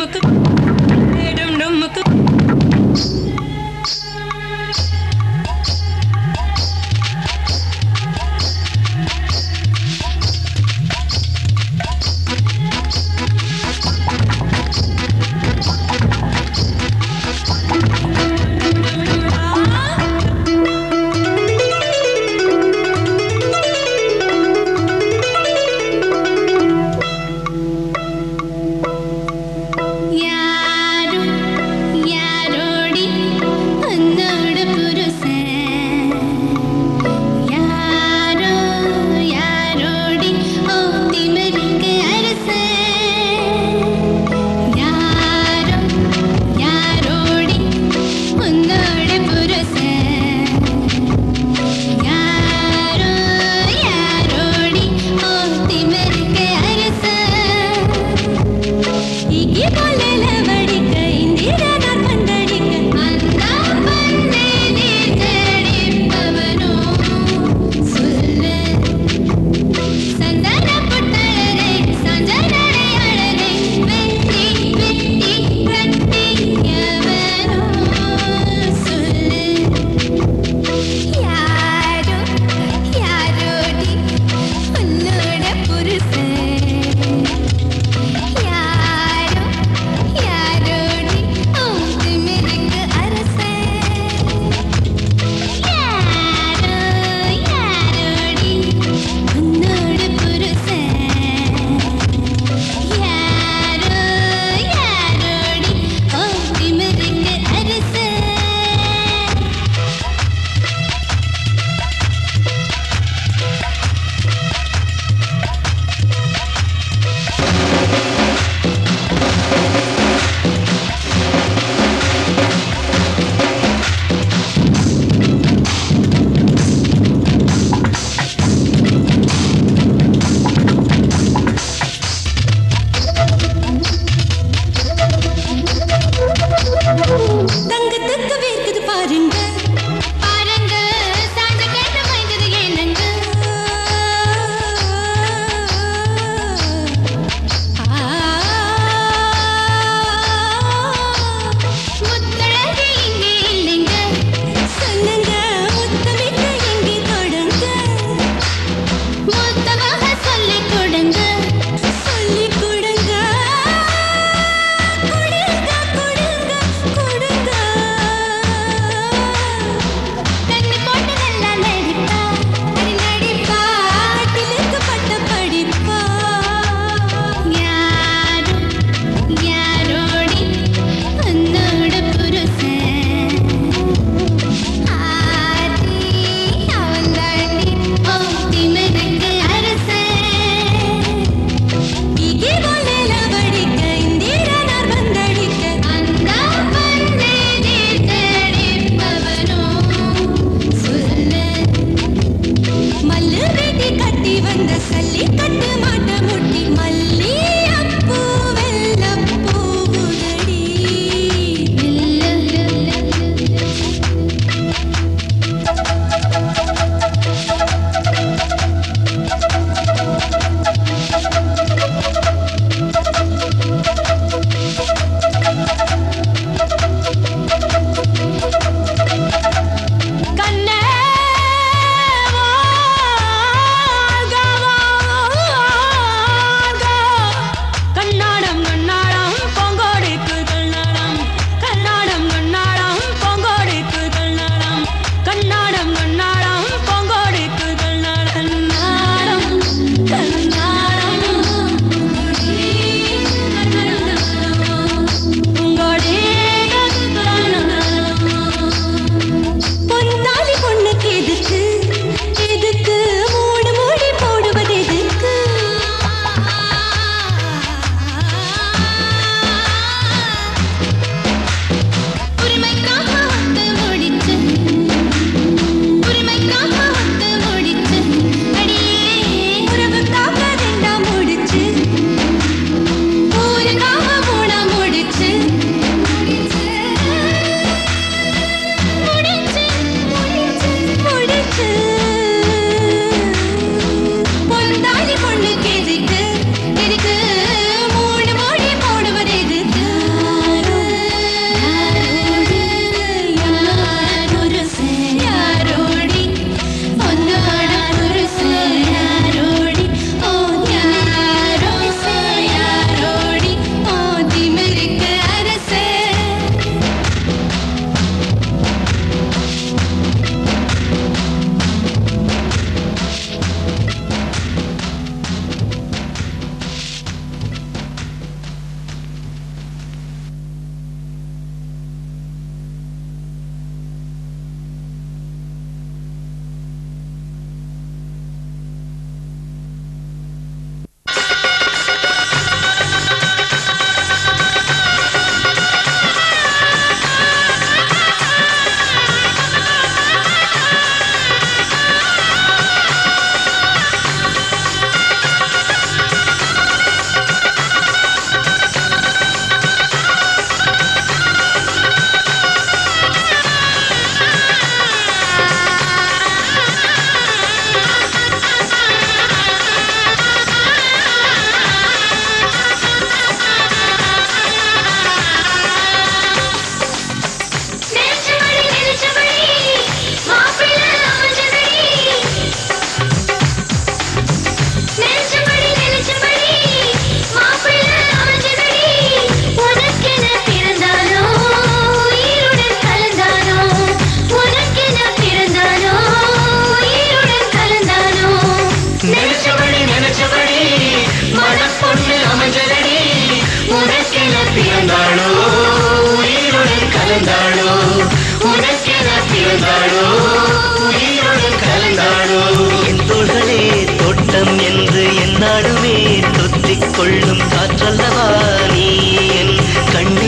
பிறந்தாளோ உயிரோடு கலந்தாளோ என் தோள்களே தோட்டம் என்று என்னாடுமே தொத்திக் கொள்ளும் காற்றல்லவா நீ என் கண்ணே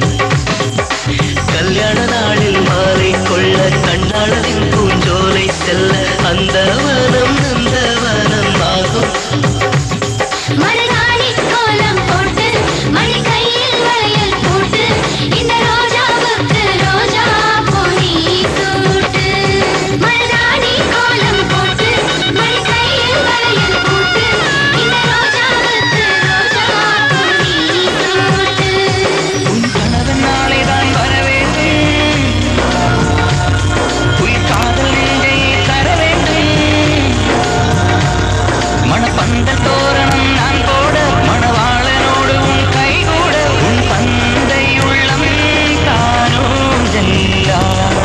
கல்யாண நாளில் மாலை கொள்ள கண்ணாளரின் பூஞ்சோலை செல்ல அந்த வனம் ஆகும் மருதாணி கோலம் போட்டு மணி கையில் வளையல் போட்டு இந்த ரோஜாவுக்கு ரோஜா பொனி சூட்டு மருதாணி கோலம் போட்டு மணி கையில் வளையல் போட்டு இந்த ரோஜாவுக்கு ரோஜா பொனி சூட்டு உன் கணவன் நாளைதான் வர வேண்டும் உயிர் காதல் நெஞ்சை தர வேண்டும் மணப்பந்தல் தோரணம் நான் போட மணவாளனோடு உன் கை கூட உன் பந்தை உள்ளம் தானோ ஜல்லாட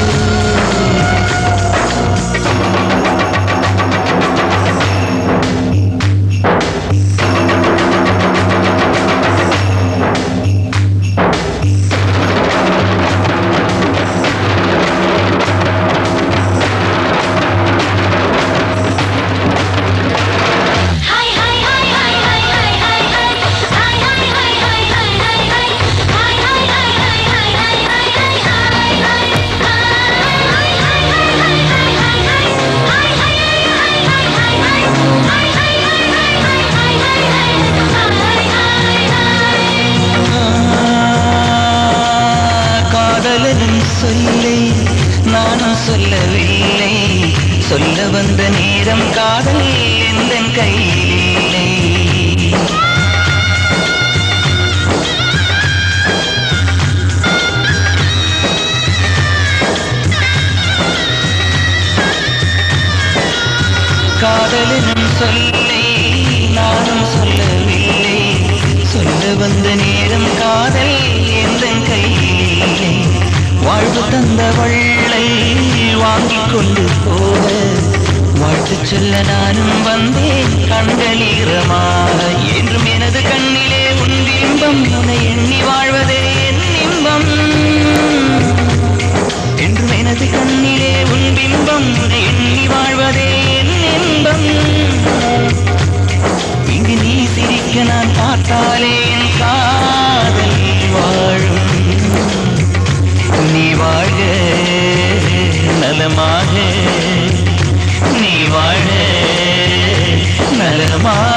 காதலனும் சொல்லை நானும் சொல்லவில்லை சொல்ல வந்த நேரம் காதல் எந்த கையில் இல்லை காதலனும் சொல்லை நானும் சொல்லவில்லை சொல்ல வந்த நேரம் காதல் எந்த கையிலே வாழ்வு தந்த வள்ளை வாங்கிக் கொண்டு போக வாழ்த்து சொல்ல நானும் வந்தேன் கண்களீரமாக என்றும் எனது கண்ணிலே உன் பிம்பம் உன்னை எண்ணி வாழ்வதே என் இன்பம் என்றும் எனது கண்ணிலே உன் பிம்பம் உன்னை எண்ணி வாழ்வதே என் இன்பம் இங்கு நீ சிரிக்க நான் பார்த்தாலே என் காதல் வாழும் நீ வாழ நலமாக நீ வாழ நலமாக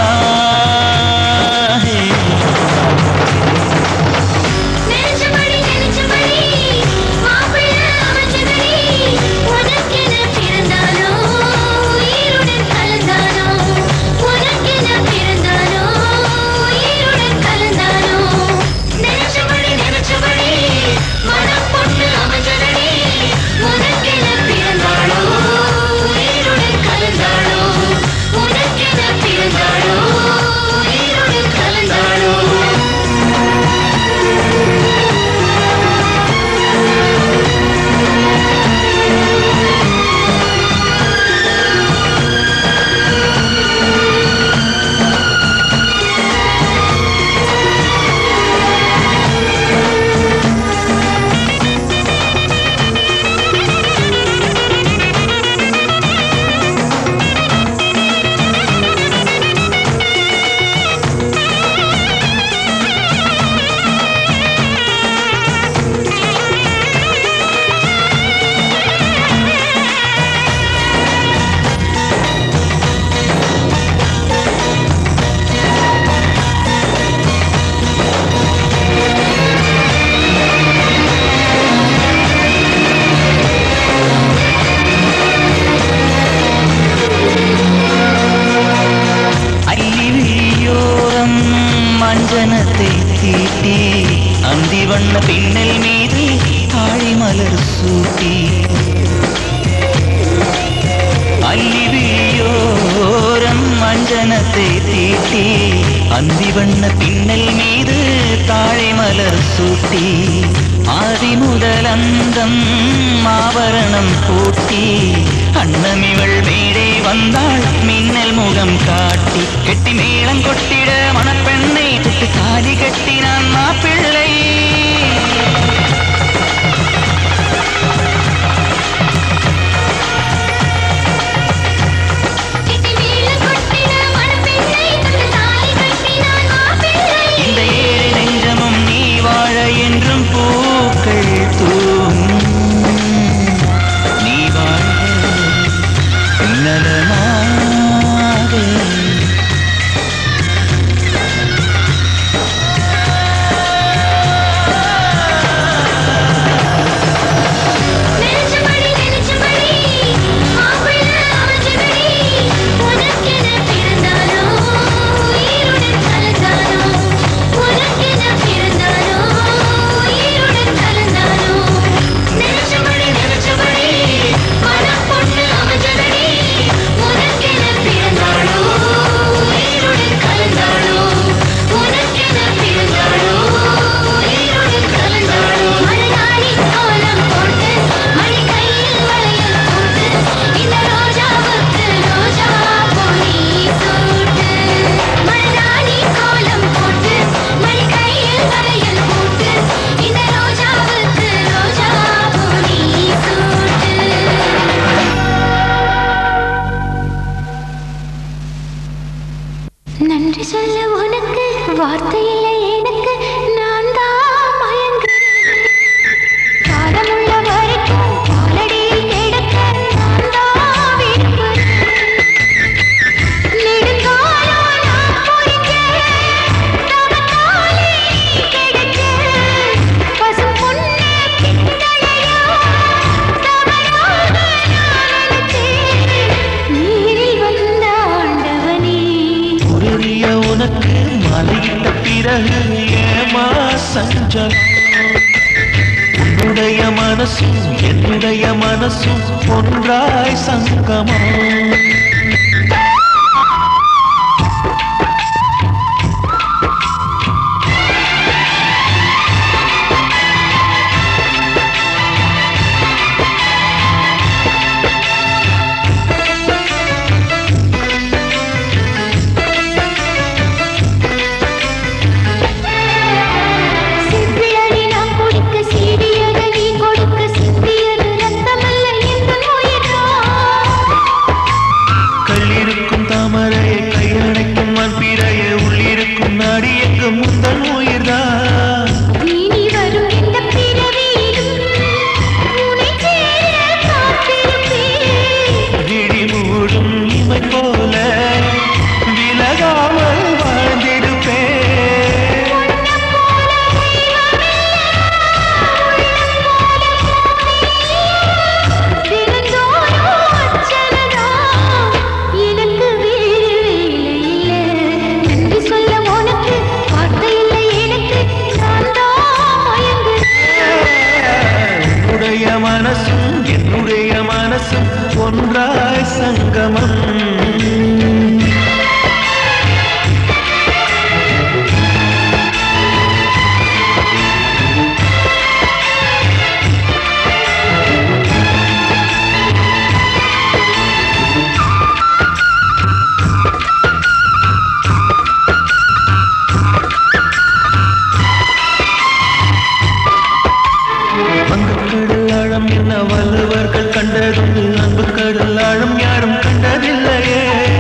நெஞ்சமடி நெஞ்சமடி மாப்பிள்ளை அமைச்சதடி உனக்கென பிறந்தானோ உயிருடன் கலந்தானோ உனக்கென பிறந்தானோ உயிருடன் கலந்தானோ நெஞ்சமடி நெஞ்சமடி மனம் பொண்ணு அமைச்சதடி உனக்கென பிறந்தாளோ உயிருடன் கலந்தாளோ உனக்கென பிறந்தாளோ உயிருடன் கலந்தாளோ அள்ளிவிழியோரம் மஞ்சனத்தை தீட்டி அந்தி வண்ண பின்னல் மீது தாழி மலர் சூட்டி அள்ளிவிழியோரம் மஞ்சனத்தை தீட்டி அந்தி வண்ண பின்னல் மீது தாழை மலர் சூட்டி ஆதி முதல் அந்தம் ஆபரணம் பூட்டி அன்னமிவள் மேடை வந்தாள் மின்னல் முகம் காட்டி கெட்டி மேளம் கொட்டிட மணப்பெண்ணை தொட்டு தாலி கட்டினான் மாப்பிள்ளை பிறகு ஏமா சஞ்சலம் உன்னுடைய மனசும் என்னுடைய மனசும் ஒன்றாய் சங்கமா ஒன்றாய் சங்கமம் வள்ளுவர்கள் கண்டதுண்டு அன்பு கடல் ஆழம் யாரும் கண்டதில்லையே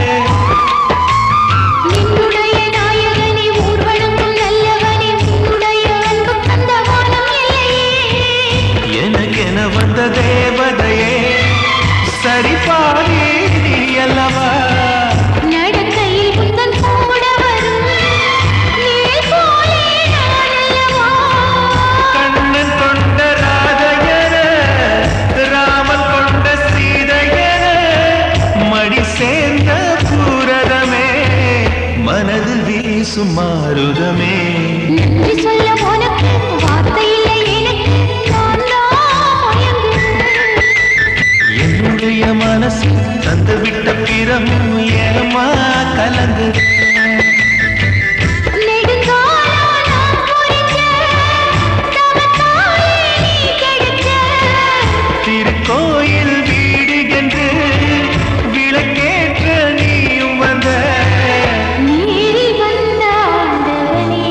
நின்னுடைய நாயகனே ஊர்வலங்கள் நல்லவனே உன்னுடைய அன்பு தந்த வானம் இல்லையே எனக்கென வந்த தேவதையே சரிபாதி நீ அல்லவா நடக்கையில் புத்தன் கூட வரும் நீள் போலே நான் அல்லவா கண்ணன் கொண்ட ராதையர ராமன் கொண்ட சீதையர மடி சேர்ந்த பூரதமே மனதில் வீசும் மாருதமே நன்றி சொல்ல உனக்கு வார்த்தை இல்லை எனக்கு நான் தான் மயங்குகிறேன் என்னுடைய மனசு தந்து விட்ட பிறமும் ஏமா கலங்குது நெடுங்காலம் நான் பொறிச்ச தவத்தாலே நீ கெடுத்த திருக்கோயில் வீடு என்று விளக்கேற்ற நீயும் வந்த நீரி வந்த ஆண்டவனே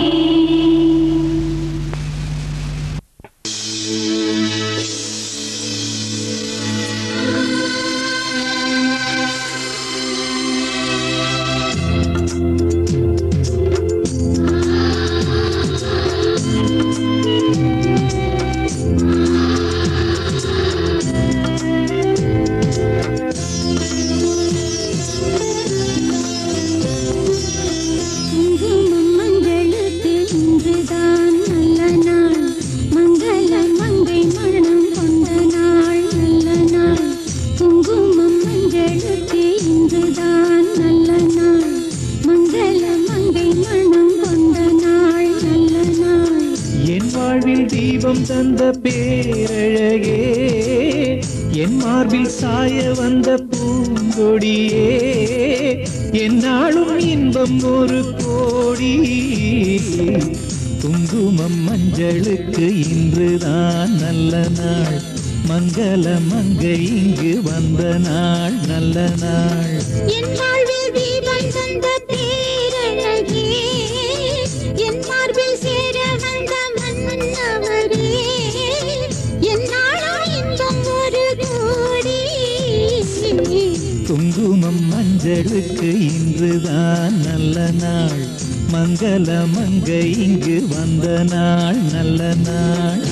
குங்குமம் மஞ்சளுக்கு இன்றுதான் நல்ல நாள் மங்கள மங்கை மனம் கொண்ட நாள் நல்ல நாள் குங்குமம் மஞ்சளுக்கு இன்றுதான் நல்ல நாள் மங்கள மங்கை மனம் கொண்ட நாள் நல்ல நாள் என் வாழ்வில் தீபம் தந்த பேரழகே என் மார்பில் சாய வந்த பூங்கொடியே என்னாலும் இன்பம் ஒரு கோடி குங்குமம் மஞ்சளுக்கு இன்றுதான் நல்ல நாள் மங்கள மங்கை இங்கு வந்த நாள் நல்ல நாள் என் வாழ்வில் தீபம் தந்த பேரழகே என் மார்பில் சேர வந்த மன்னவரே என்னாலும் இன்பம் ஒரு கோடி குங்குமம் மஞ்சளுக்கு இன்றுதான் நல்ல நாள் மங்கள மங்கை இங்கு வந்த நாள் நல்ல நாள்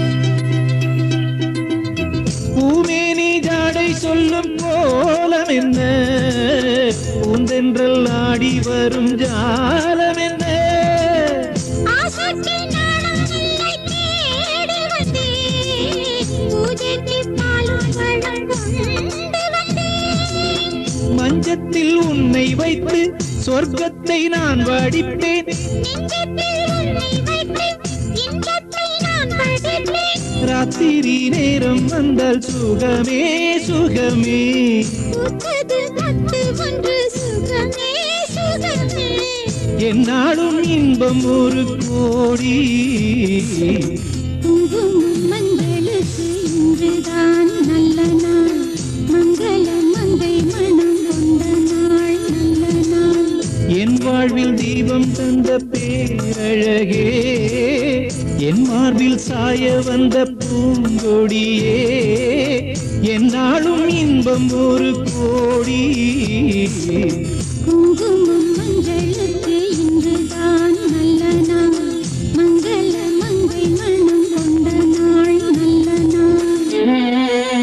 பூமேனி ஜாடை சொல்லும் கோலம் என்ன என்ன பூந்தென்றல் ஆடி வரும் ஜாலம் என்ன ஆசைக்கு நாணம் இல்லை தேடி வந்தேன் பூஜைக்கு பாலும் பழம் கொண்டு வந்தேன் மஞ்சத்தில் உன்னை வைத்து சொர்க்கத்தை நான் வடிப்பேன் நெஞ்சத்தில் உன்னை வைத்து இன்பத்தை நான் படிப்பேன் ராத்திரி நேரம் வந்தால் சுகமே சுகமே பூத்தது பத்து ஒன்று சுகமே சுகமே என்னாலும் இன்பம் ஒரு கோடி குங்குமம் மங்களுக்கு இன்றுதான் நல்ல நாள் மங்கள மங்கை மனம் கொண்ட நாள் நல்ல நாள் என் வாழ்வில் தீபம் தந்த பேரழகே என் மார்பில் சாய வந்த பூங்கொடியே என்னாலும் இன்பம் ஒரு கோடி குங்குமம் மங்களுக்கு இன்றுதான் நல்ல நாள் மங்கள மங்கை மனம் கொண்ட நாள் நல்ல நாள்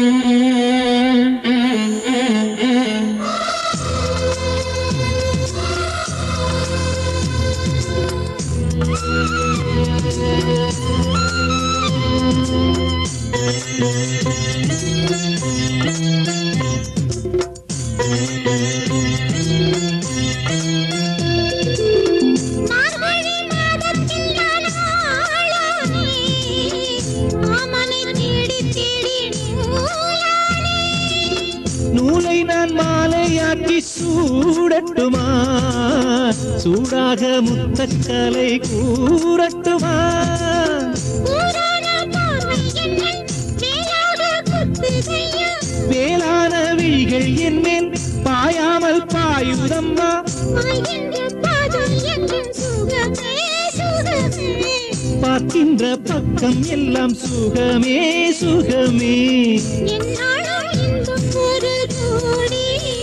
மார்கழி மாதத்தில் நான் ஆளானே மாமனை தேடி தேடி நூலானே நூலை நான் மாலையாக்கி சூடட்டுமா சூடாக முத்தக்கலை கூறட்டுமா ஊரான பார்வை என்னை வேலாக குத்துதையா வேளான விழிகள் என் மேல் பாயாமல் பாயுதம்மா ஆகின்ற பாதம் என்றும் சுகமே சுகமே பார்க்கின்ற பக்கம் எல்லாம் சுகமே சுகமே என்னாலும் இன்பம் ஒரு கோடி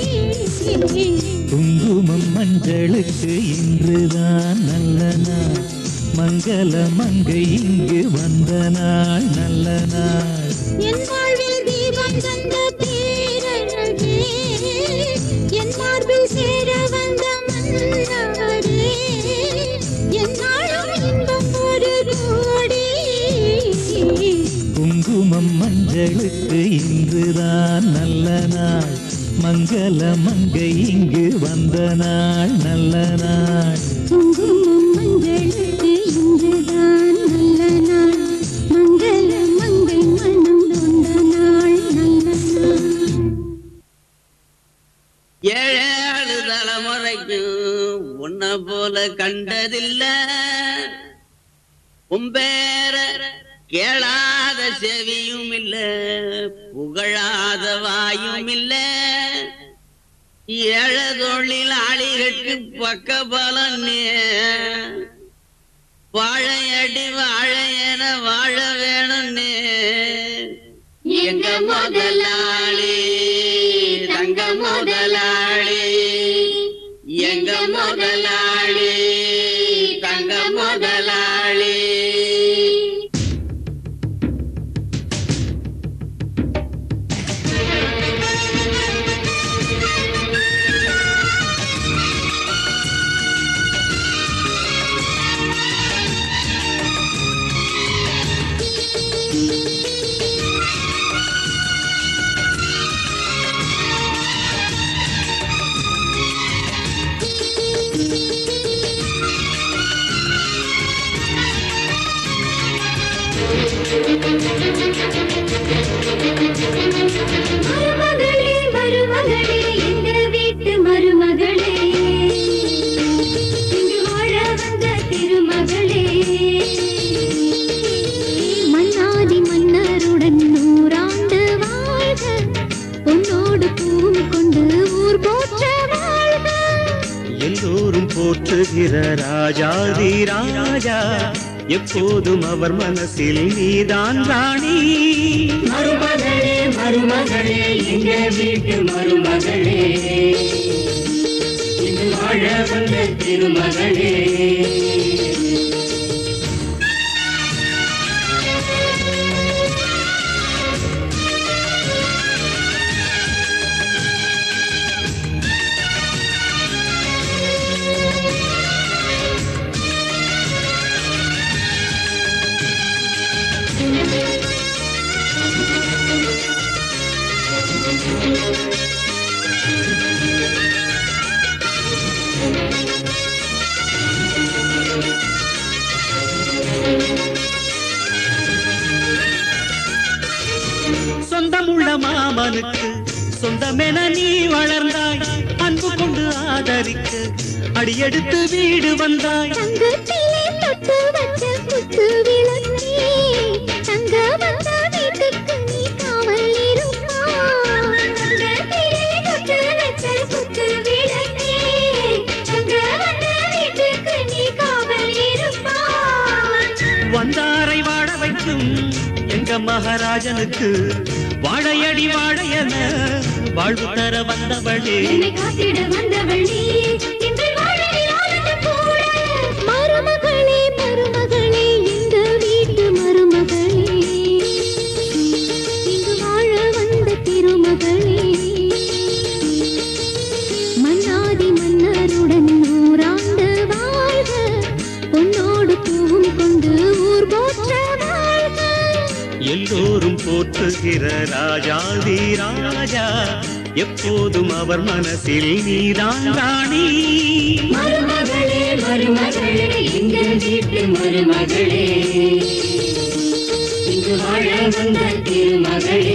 குங்குமம் மஞ்சளுக்கு இன்றுதான் நல்ல நாள் மங்கள மங்கை இங்கு வந்த நாள் நல்ல நாள் என் வாழ்வில் தீபம் தந்த பேரழகே என் மார்பில் சேர வந்த மன்னவரே என்னாலும் இன்பம் ஒரு கோடி குங்குமம் மஞ்சளுக்கு இன்றுதான் நல்ல நாள் மங்கள மங்கை இங்கு வந்த நாள் நல்ல நாள் குங்குமம் மங்களுக்கு இன்றுதான் நல்ல நாள் மங்கள மங்கை மனம் கொண்ட நாள் நல்ல நாள் ஏழு தலைமுறைக்கும் உன்னை போல கண்டதில்ல உம்பேர கேளாத செவியும் இல்ல புகழாத வாயும் இல்ல ஏழ தொழிலாளிகளுக்கு பக்க பலனே வாழையடி வாழையென வாழ வேணும்னே எங்க முதலாளி தங்க முதலாளி எங்க முதலாளி தங்க முதலாளி மருமகளே மருமகளே எங்க வீட்டு மருமகளே இங்கு வாழ வந்த திருமகளே மன்னாதி மன்னருடன் 100 ஆண்டு வாழ்க பொன்னோடு பூவும் கொண்டு ஊர் போற்ற வாழ்க எல்லோரும் போற்றுகிற ராஜாதி ராஜா எப்போதும் அவர் மனசில் நீதான் ராணி மருமகளே மருமகளே எங்க வீட்டு மருமகளே இங்கு வாழ வந்த திருமகளே அவனுக்கு சொந்தமென நீ வளர்ந்தாய் அன்பு கொண்டு ஆதரிக்க அடியெடுத்து வீடு வந்தாய் தங்கத்திலே தொட்டு வச்ச குத்து விளக்கே தங்க வந்த வீட்டுக்கு நீ காவல் இருப்பாய் தங்கத்திலே தொட்டு வச்ச குத்து விளக்கே தங்க வந்த வீட்டுக்கு நீ காவல் இருப்பாய் வந்தாரை வாழ வைக்கும் எங்க மகாராஜனுக்கு வாழையடி வாழையன வாழ்வு தர வந்தவளே என்னை காத்திட வந்தவளே இன்று வாழவில் ஆனந்த கூட மருமகளே மருமகளே இந்த வீட்டு மருமகளே இங்கு வாழ வந்த திருமகளே மன்னாதி மன்னருடன் 100 ஆண்டு வாழ்க பொன்னோடு பூவும் கொண்டு ஊர் போற்ற வாழ்க எல்லோரும் போற்றுகிற ராஜாதி ராஜா எப்போதும் அவர் மனசில் நீதான் ராணி மருமகளே மருமகளே எங்கள் வீட்டு மருமகளே இங்கு வாழ வந்த திருமகளே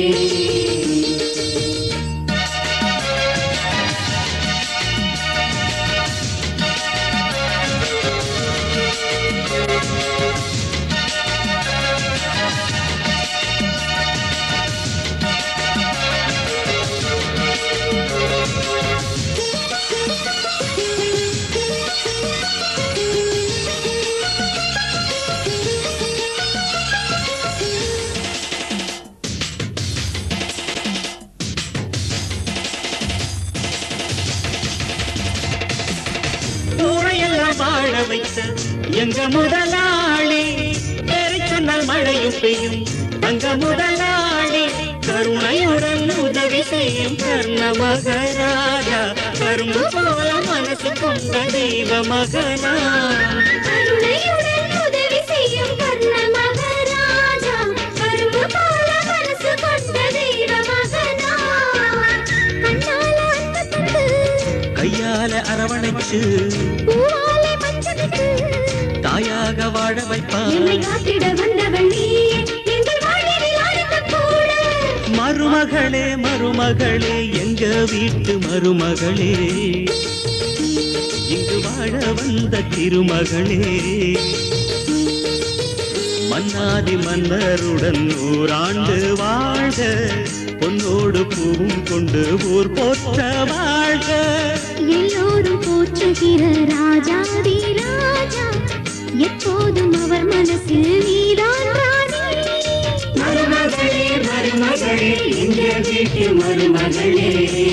ஊரையெல்லாம் வாழ வைத்த எங்க முதலாளி பேரை சொன்னால் மழையும் பெய்யும் அங்க முதலாளி கருணையுடன் உதவி செய்யும் கர்ண மகராஜா கரும்பு போல மனசு கொண்ட தெய்வ மகனா கருணையுடன் உதவி செய்யும் கர்ண மகராஜா கரும்பு போல மனசு கொண்ட தெய்வ மகனா கண்ணால அன்பு தந்து கையால அரவணைச்சு பூவாலே மஞ்சமிட்டு தாயாக வாழ வைப்பார் என்னை காத்திட வந்தவளே எங்கள் வாழ்வில் ஆனந்த கூட மருமகளே மருமகளே எங்க வீட்டு மருமகளே இங்கு வாழ வந்த திருமகளே மன்னாதி மன்னருடன் 100 ஆண்டு வாழ்க பொன்னோடு பூவும் கொண்டு ஊர் போற்ற வாழ்க எல்லோரும் போற்றுகிற ராஜாதி ராஜா எப்போதும் அவர் மனசில் நீதான் ராணி மருமகளே மருமகளே எங்கள் வீட்டு மருமகளே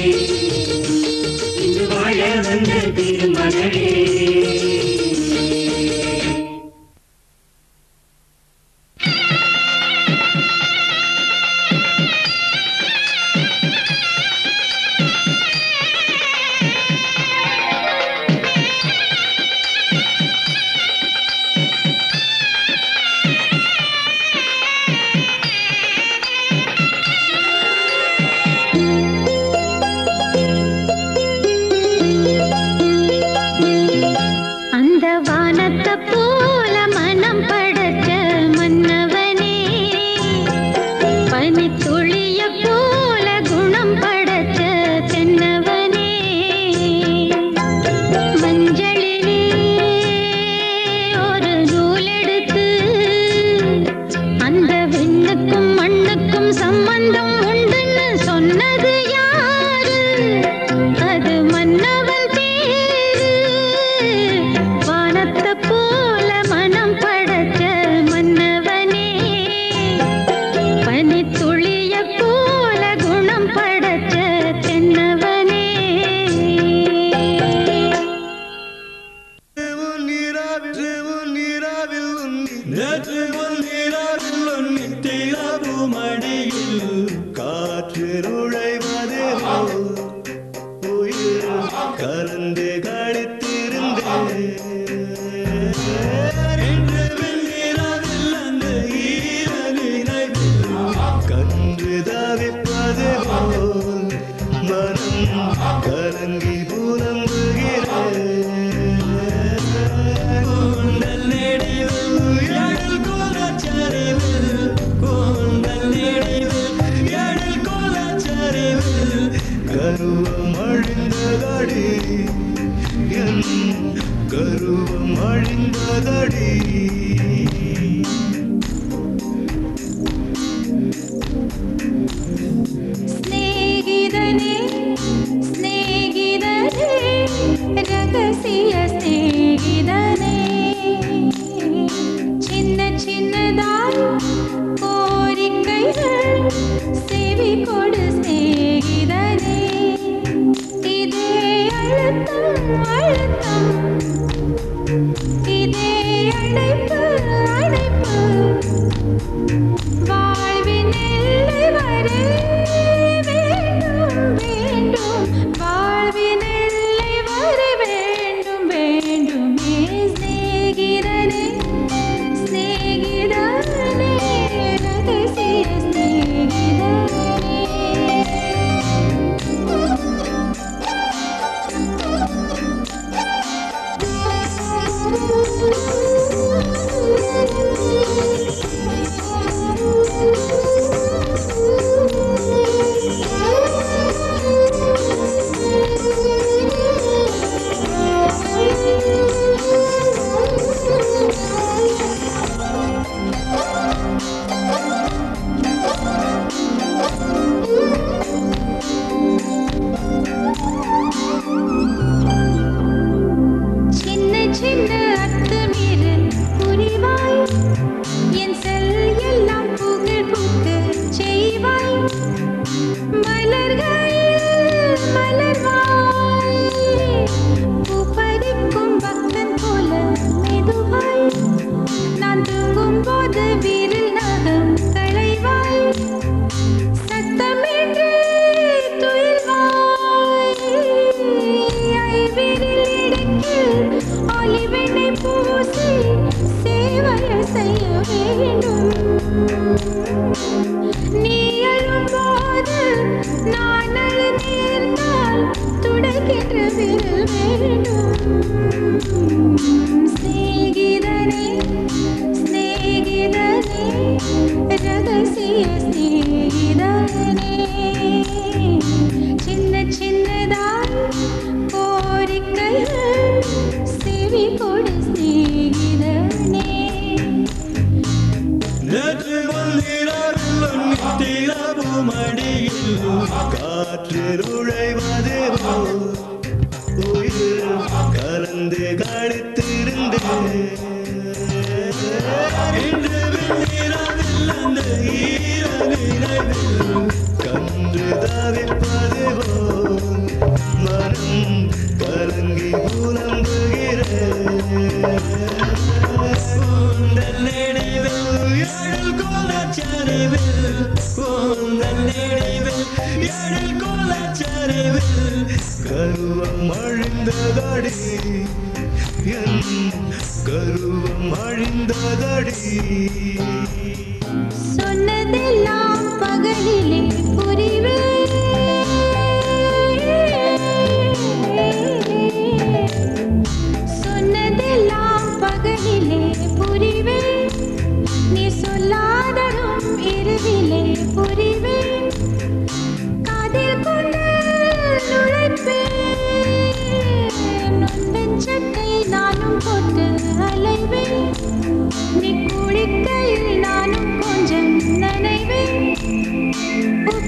இங்கு வாழ வந்த திருமகளே அந்த வானத்தை போல மனம் படைச்ச மன்னவனே பனித்துளிய போல குணம் படைச்ச தென்னவனே மஞ்சளிலே ஒரு நூலெடுத்து அந்த விண்ணுக்கும் மண்ணுக்கும் சம்பந்தம் உண்டுன்னு சொன்னது யாரு அது மன்னவன் பேரு வானத்தை போல மனம் படைச்ச மன்னவனே பனித்துளிய போல குணம் படைச்ச தென்னவனே காற்று நுழைவதே உயிர் கலந்து கழித்திருந்தேன் கன்று தவிப்பது போல் மனம் கலங்கி புலம்புகிறேன் கோண்டல் நெடிவில் என் கருவம் அழிந்ததடி ஸ்நேகிதனே ஸ்நேகிதனே ரகசிய ஸ்நேகிதனே சின்ன சின்னதாய் கோரிக்கைகள் செவி கொடு ஸ்நேகிதனே இதே அழுத்தம் அழுத்தம் இதே அழைப்பு அழைப்பு வாழ்வின் எல்லை வரை வேண்டும் வேண்டும் வாழ்வின் எல்லை வரை வேண்டும் வேண்டுமே ஸ்நேகிதனே ஸ்நேகிதனே ரகசிய சின்ன சின்ன அர்த்தமிரு புரிவாய் என் செல் எல்லாம் புகழ் பூக்க செய்வாய் மலர்களில் மலர்வாய் பூப்பறிக்கும் பக்தன் போல மெதுவாய் நான் தூங்கும் போது வீரில் நகம் களைவாய் சத்தமின்றி துயில்வாய் ஐவிரில் இடுக்கில் ஒளிவெண்ணை பூசி சேவையை செய்ய வேண்டும் நீ அழும்போது நான் அழுந்திருந்தால் துடைக்கின்ற விரல் வேண்டும் ஸ்நேகிதனே ஸ்நேகிதனே ரகசிய ஸ்நேகிதனே சின்ன சின்னதாய் கோரிக்கைகள் செவி கொடு ஸ்நேகிதனே நேற்று வந்திரவில்லும் நித்திரவும் அடியில் காற்று நுழைவதே போல் உயிர் கலந்து கழித்திருந்தேன் இன்று வெண்ணிரவில் அந்த ஈரவினைவில் கன்று தவிப்பது போல் மனம் கலங்கி புலம்புகிறேன் உந்தல் நினைவில் எழில் கோலச்சரிவில் உந்தல் நினைவில் எழில் கோலச்சரிவில் கருவம் அழிந்ததடி என் கருவம் அழிந்ததடி சொன்னதெல்லாம் பகலிலே புரிவே சொன்னதெல்லாம் பகலிலே புரிவே நீ சொல்லாததும் இரவிலே புரிவே காதில் கொண்டு நுழைப்பேன் உன் சட்டை நானும் போட்டு அலைவேன் நீ குளிக்கையில் நானும் கொஞ்சம் நனைவேன்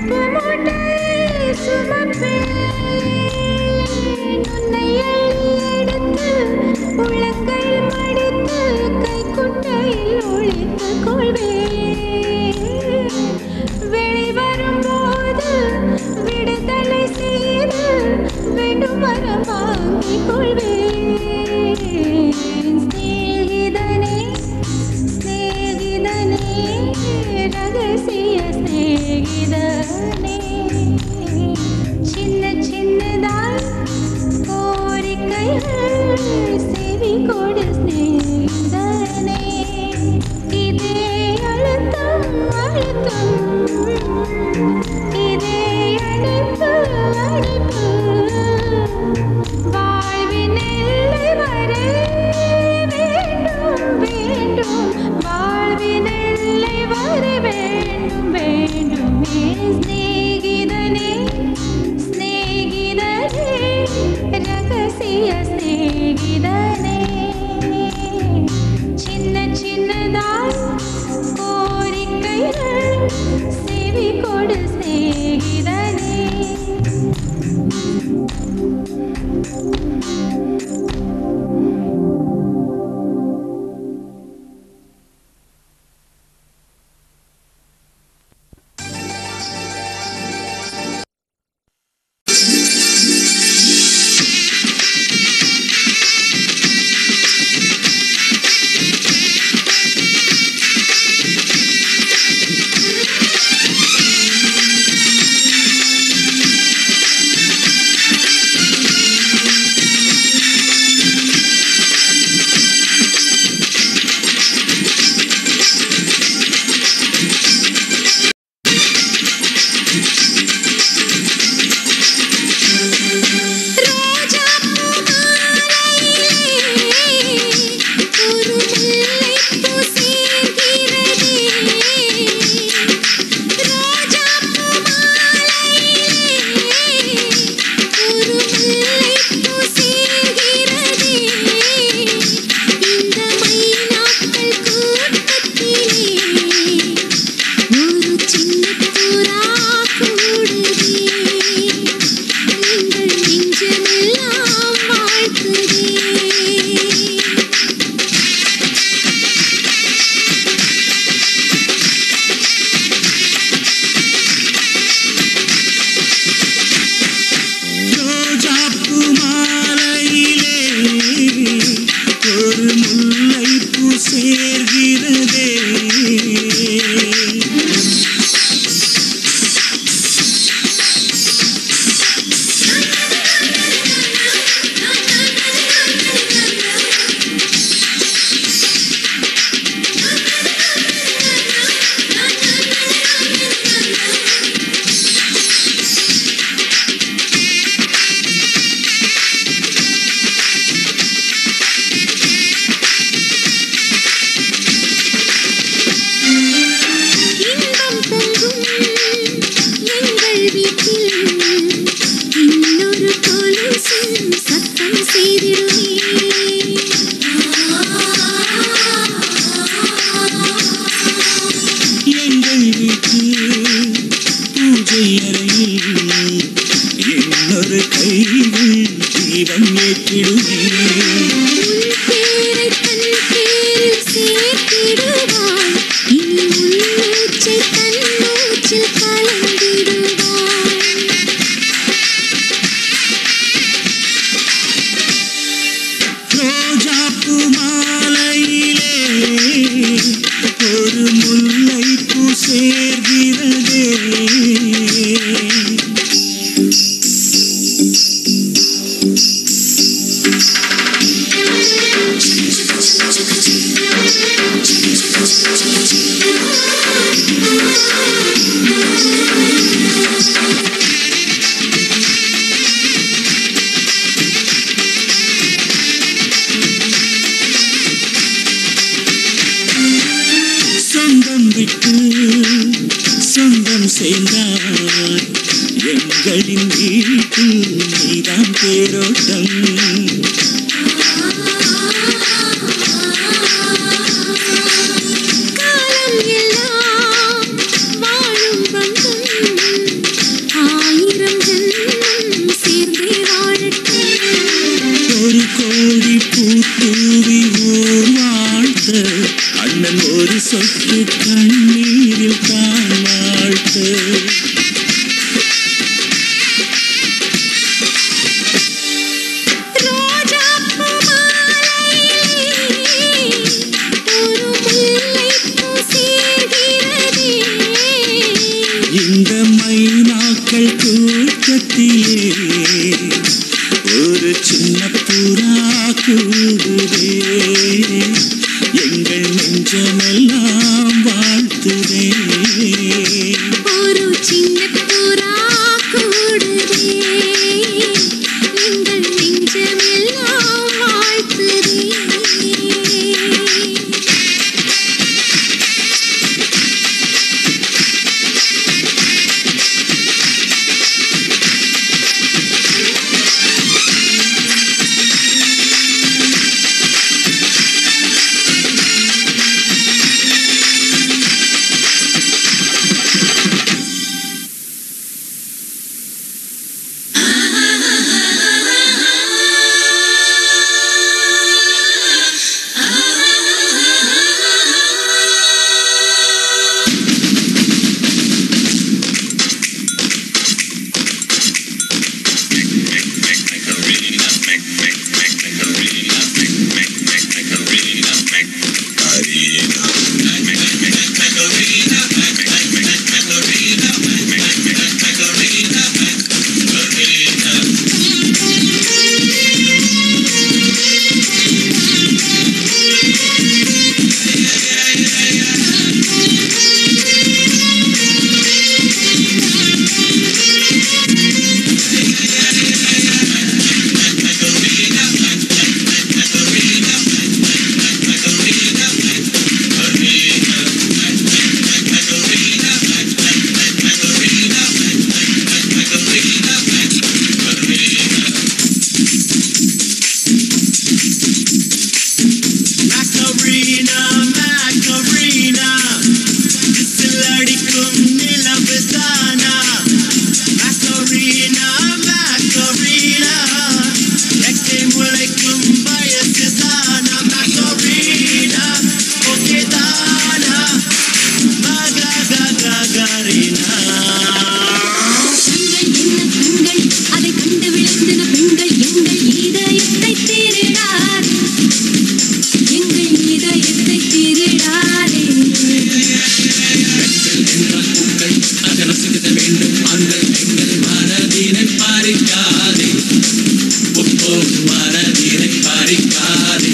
மனதினை பறிக்காதே.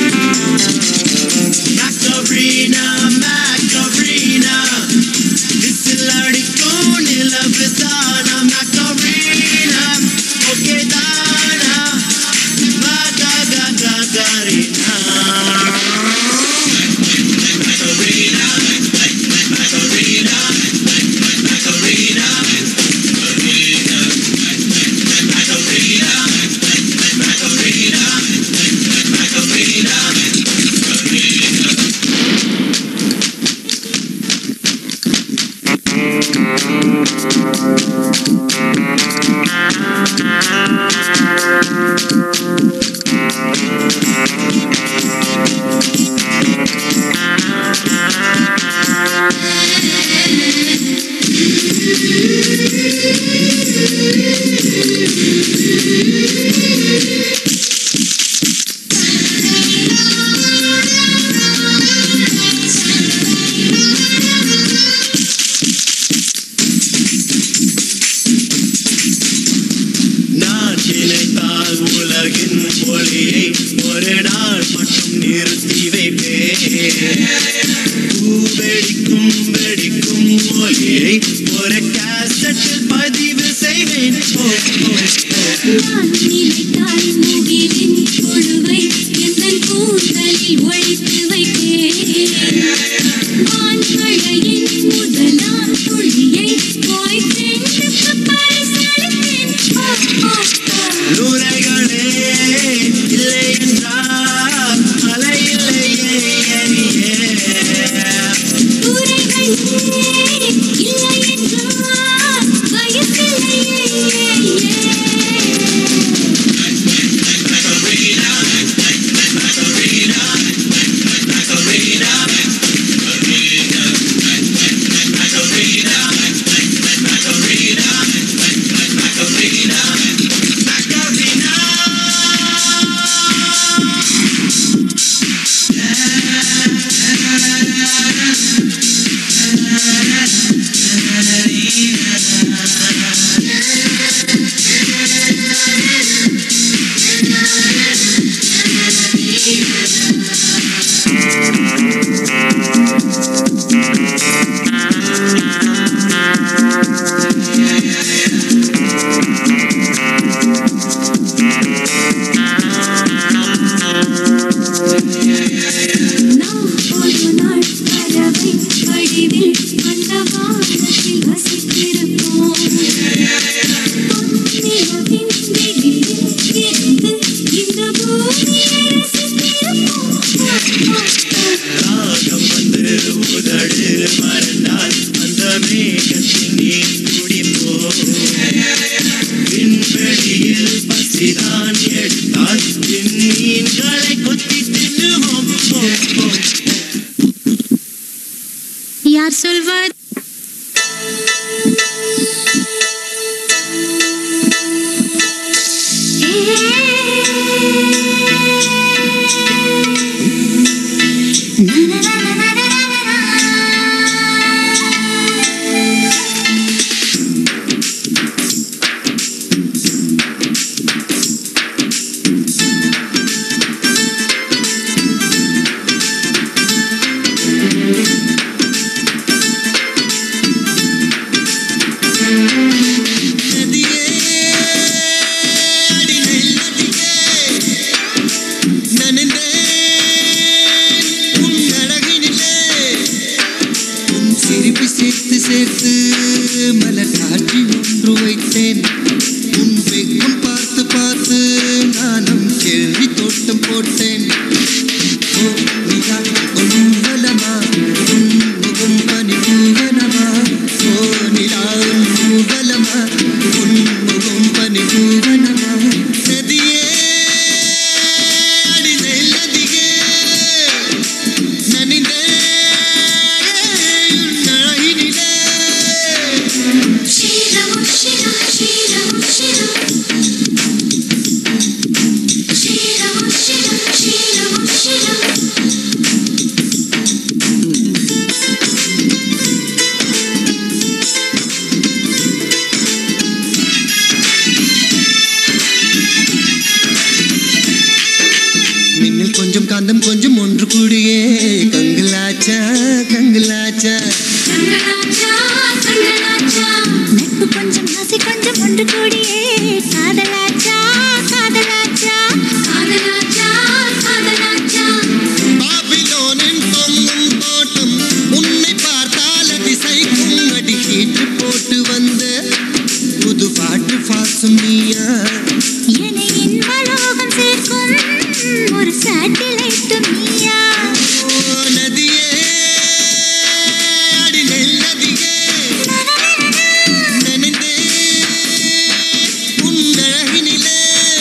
Macarena, Macarena, விசில் அடிக்கும் நிலவுதானா Macarena, okay தானா Macarena. Macarena, Macarena, Macarena. யார் சொல்வார் Shira, கொஞ்சம் காந்தம் கொஞ்சம் ஒன்று கூடியே கங்கலாச்சா கங்கலாச்சா நட்பு கொஞ்சம் ஆசை கொஞ்சம் ஒன்று கூடியே காதலாச்சா காதலாச்சா காதலாச்சா காதலாச்சா பாபிலோனின் தொங்கும் தோட்டம் உன்னை பார்த்தால் அதிசைக்கும் அடி கீற்று போட்டு வந்த புது பாட்டு பாசும் நீயா என்னை இன்பலோகம் சேர்க்கும் ஒரு சேட்டிலைட் நீயா நதியே அடி நெல் நதியே நனைந்தே உன் அழகினிலே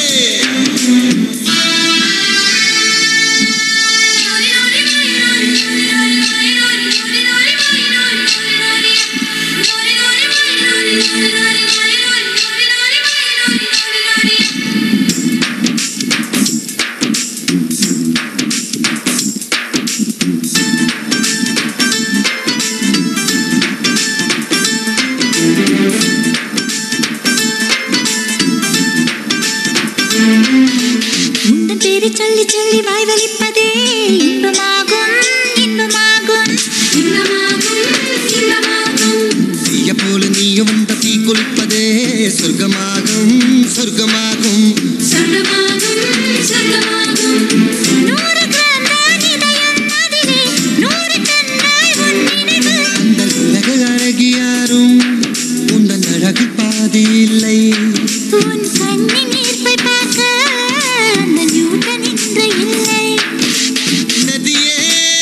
உந்தன் பேரை சொல்லி சொல்லி வாய் வலிப்பதே இன்பமாகும் இன்பமாகும் இன்பமாகும் இன்பமாகும் தீய போல நீயும் வந்த தீ குளிப்பதே சொர்க்கமாகும் சொர்க்கமாகும் சொர்க்கமாகும் சொர்க்கமாகும் 100 கிராம் தான் இதயம் அதிலே 100 கண்ணாய் உன் நினைவு அந்த உலக அழகி யாரும் உந்தன் அழகு பாதி இல்லை உன் கண்ணின் ஈர்ப்பை பார்க்க அந்த நியூட்டன் இன்று இல்லை நதியே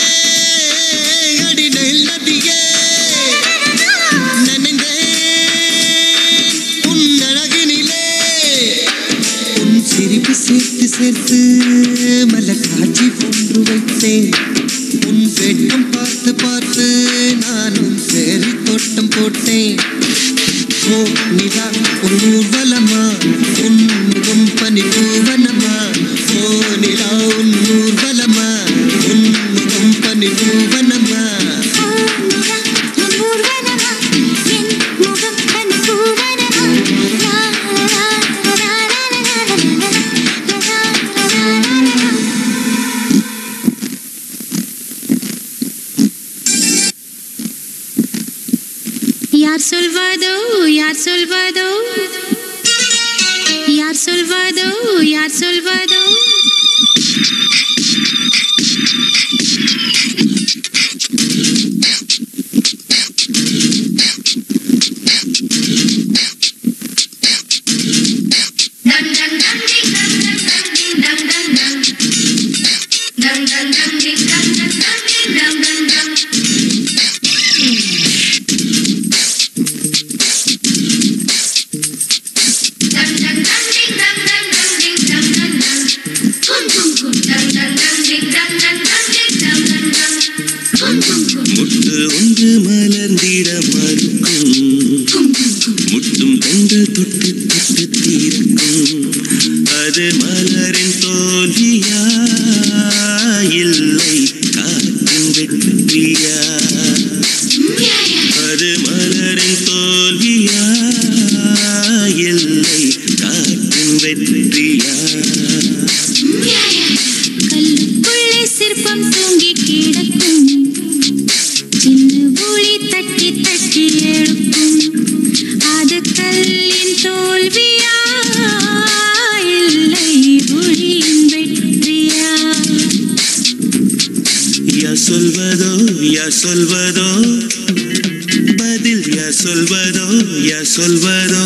அடி நெல் நதியே நனைந்தேன் உன் அழகினிலே உன் சிரிப்பு சேர்த்து சேர்த்து மலர் காட்சி ஒன்று வைத்தேன் உன் வெட்கம் பார்த்து பார்த்து நானும் சேரி தோட்டம் போட்டேன் ஓ நிலா உன் ஊர்வலமா உன் முகம் பனி பூவனமா ஓ நிலா உன் ஊர்வலமா உன் முகம் பனி பூவனமா என் ஊர்வனமா என் முகம் பனி பூவனமா லா லா லா லா லா யார் சொல்வதோ யார் சொல்வதோ யார் சொல்வதோ யார் சொல்வதோ முட்டு ஒன்று மலர்ந்திட மறுக்கும் முட்டும் கண்கள் தொட்டு தொட்டு தீர்க்கும் அது மலரின் தோல்வியா இல்லை காற்றின் வெற்றியா அது மலரின் தோல்வியா இல்லை காற்றின் வெற்றியா கல்லுக்குள்ளே சிற்பம் தூங்கி கிடக்கும் சின்ன ஒளி தட்டி தட்டி எழுப்பும் அது கல்லின் தோல்வியா இல்லை ஒளியின் வெற்றியா யார் சொல்வதோ யார் சொல்வதோ பதில் யார் சொல்வதோ யார் சொல்வதோ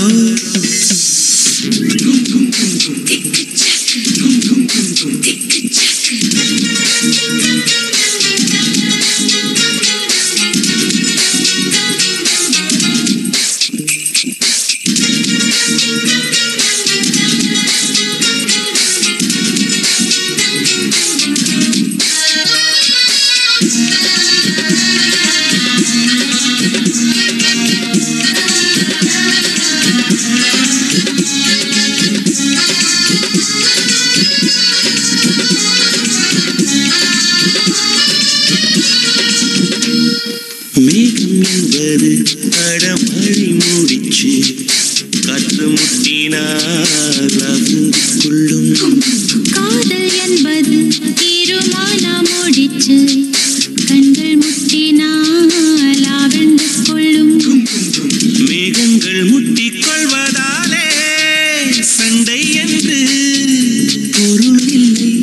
மேகம் என்பது அடமழை முடிச்சு காற்று முட்டினார் அவிழ்ந்து கொள்ளும் காதல் என்பது தீருமானம் முடிச்சு கண்கள் முட்டினால் ஆவென்று கொள்ளும் மேகங்கள் முட்டிக் கொள்வதாலே சண்டை என்று பொருள் இல்லை.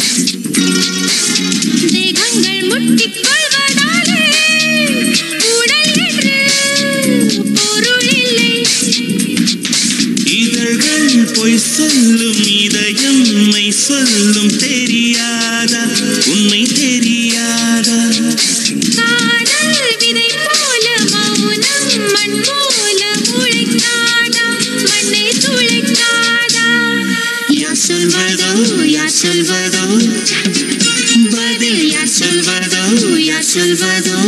மேகங்கள் முட்டிக் கொள்வதாலே உடல் என்று பொருள் இல்லை. இதழ்கள் பொய் சொல்லும் இதயம் மெய் சொல்லும் தெரியாதா உன்னை தெரியாதா காதல் விதை போல மௌனம் மண் போல முளைக்காதா மண்ணை துளைக்காதா யார் சொல்வதோ யார் சொல்வதோ பதில் யார் சொல்வதோ யார் சொல்வதோ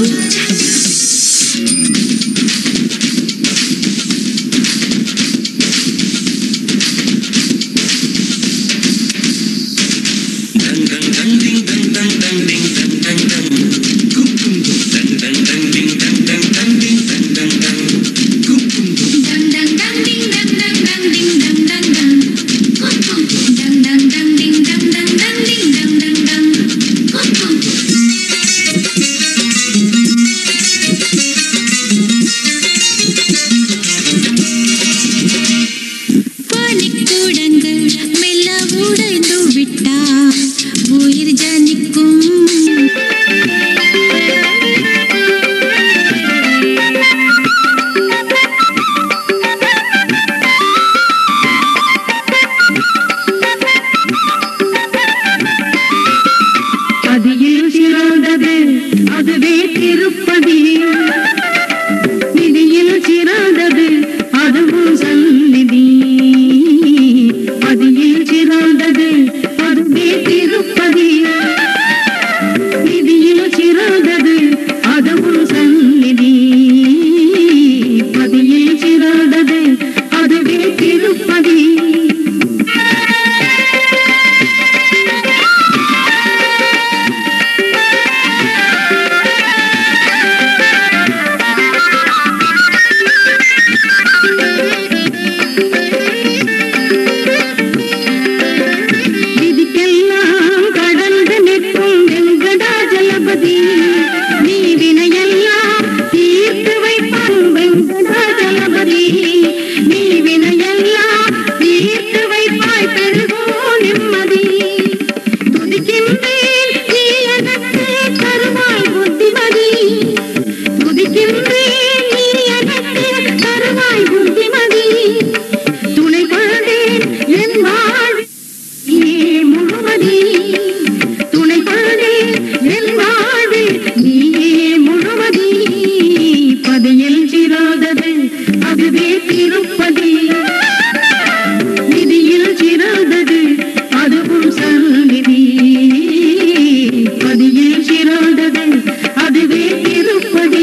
பனிக்கூடங்கள் மெல்ல உடைந்து விட்டால் உயிர் ஜனிக்கும். அதில் சிறந்தது அதுவே திருப்பதி, நிதியில் சிறந்தது அதுவும் சந்நிதி. அதில் சிறந்தது அதுவே திருப்பதி, நிதியில் சிறந்தது அதுவும் சந்நிதி. பதியில் சிறந்தது அதுவே திருப்பதி. விதிக்கெல்லாம் கடந்து நிற்கும் வெங்கடாஜலபதி, நீ வினையெல்லாம் தீர்த்து வைப்பான் வெங்கடாஜலபதி. நீ வினையெல்லாம் தீர்த்து வைப்பாய் பெருகோ நிம்மதி. துதிக்கின்றேன் நீ எனக்கு தருவாய் புத்திமதி. துதிக்கின்றேன் நீ எனக்கு தருவாய் புத்திமதி. துணை கொள்வேன் என் வாழ்வில் நீயே முழுமதி. துணை கொள்வேன் என் வாழ்வில் நீயே முழுமதி. பதியில் சிறந்தது அதுவே திருப்பதி, நிதியில் சிறந்தது அதுவும் சந்நிதி. பதியில் சிறந்தது அதுவே திருப்பதி.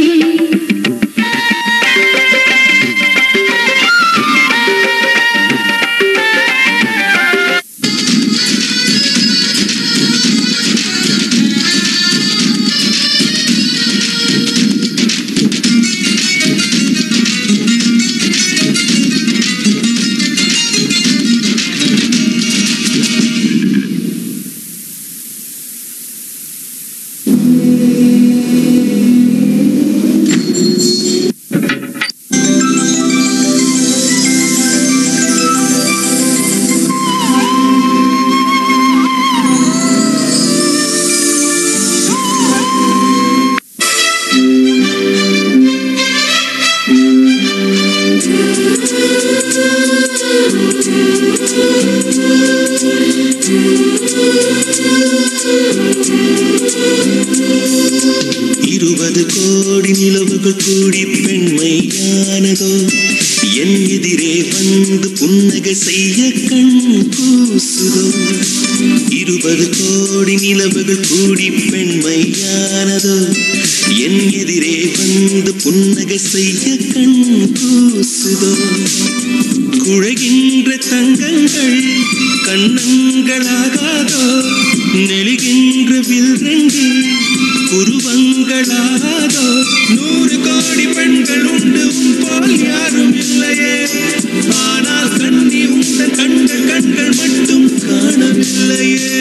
இருபது கோடி நிலவுகள் கூடி பெண்மையானதோ என் எதிரே வந்து புன்னகை செய்ய கண் கூசுதோ. இருபது கோடி நிலவுகள் கூடி பெண்மையானதோ என் எதிரே வந்து புன்னகை செய்ய கண் கூசுதோ. குழைகின்ற தங்கங்கள் கண்ணங்களாகாதோ, நெழுகின்ற வில்ரங்கில் புருவங்களாதோ 100 கோடி பெண்கள் உண்டு உன் போல் யாரும் இல்லையே ஆனால் கண்ணி உந்த கண்கள் மட்டும் காணவில்லையே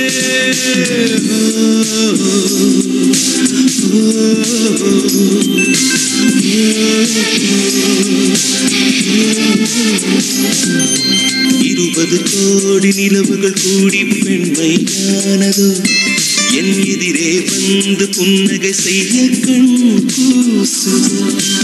இருபது கோடி நிலவுகள் கூடி பெண்மையானதோ என் எதிரே வந்து புன்னகை செய்ய கண் கூசுதோ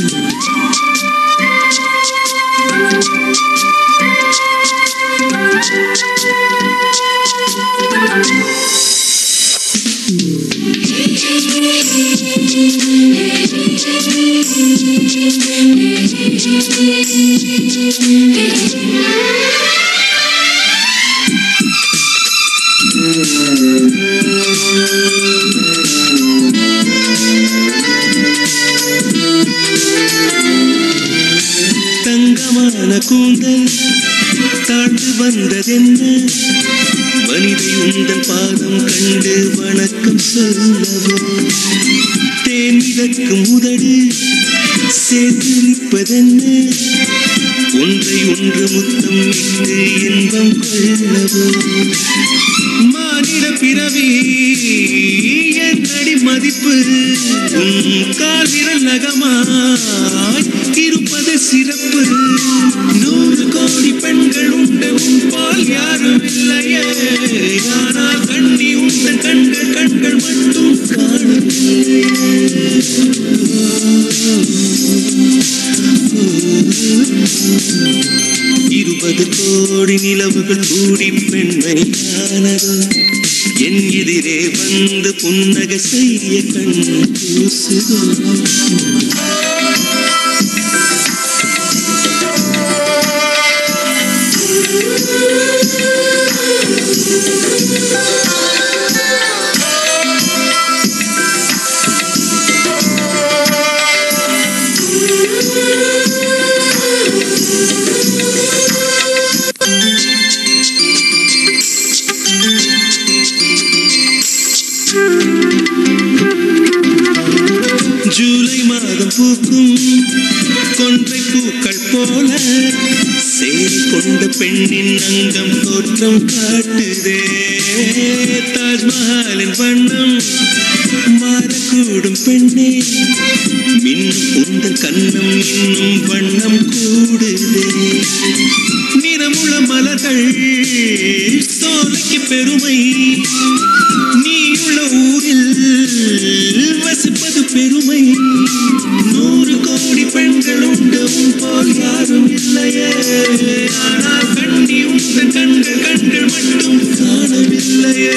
தங்கமான கூந்தல் தாழ்ந்து வந்ததென்ன வனிதை உந்தன் பாதம் கண்டு வணக்கம் சொல்லவோ தேன் மிதக்கும் உதடு சேர்த்து நிற்பதென்ன ஒன்றை ஒன்று முத்தம் இட்டு இன்பம் கொள்ளவோ மானிட பிறவி என் அடி மதிப்பு உன் கால் விரல் நகமாய் இருப்பது சிறப்பு 100 கோடி பெண்கள் உண்டு உன் போல் யாரும் இல்லையே ஆனால் கண்ணி உந்த கண்கள் மட்டும் காணவில்லையே 20 கோடி நிலவுகள் கூடி பெண்மையானதோ என் எதிரே வந்து புன்னகை செய்ய கண் கூசுதோ ஜூலை மாதம் பூக்கும் கொன்றை பூக்கள் போல சேரி கொண்ட பெண்ணின் அங்கம் தோற்றம் காட்டுதே தாஜ்மஹாலின் வண்ணம் மாறக்கூடும் பெண்ணே மின்னும் உந்தன் கண்ணம் இன்னும் வண்ணம் கூடுதே நிறமுள்ள மலர்கள் சோலைக்கு பெருமை நீயுள்ள ஊரில் வசிப்பது பெருமை 100 கோடி பெண்கள் உண்டு உன் போல் யாரும் இல்லையே ஆனால் கண்ணி உந்த கண்கள் மட்டும் காணவில்லையே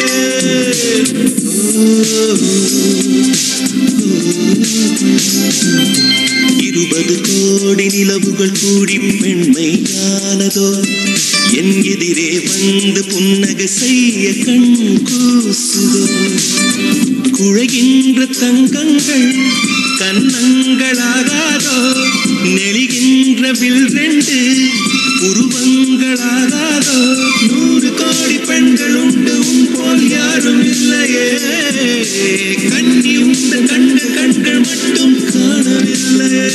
20 கோடி நிலவுகள் கூடி பெண்மையானதோ என் எதிரே வந்து புன்னகை செய்ய கண் கூசுதோ குழைகின்ற தங்கங்கள் கன்னங்களாகாதோ நெளிகின்ற வில் 2 உருவங்களாகாதோ 100 கோடி பெண்கள் உண்டு உன் போல் யாரும் இல்லையே கண்ணி உந்த கண்கள் மட்டும் காணவில்லையே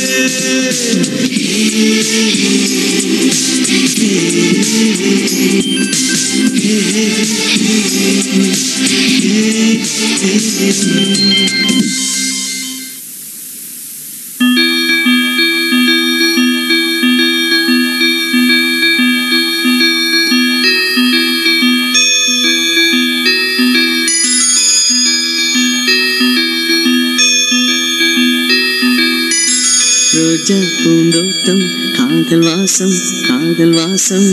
ரோஜா பூந்தோட்டம் காதல் வாசம் காதல் வாசம்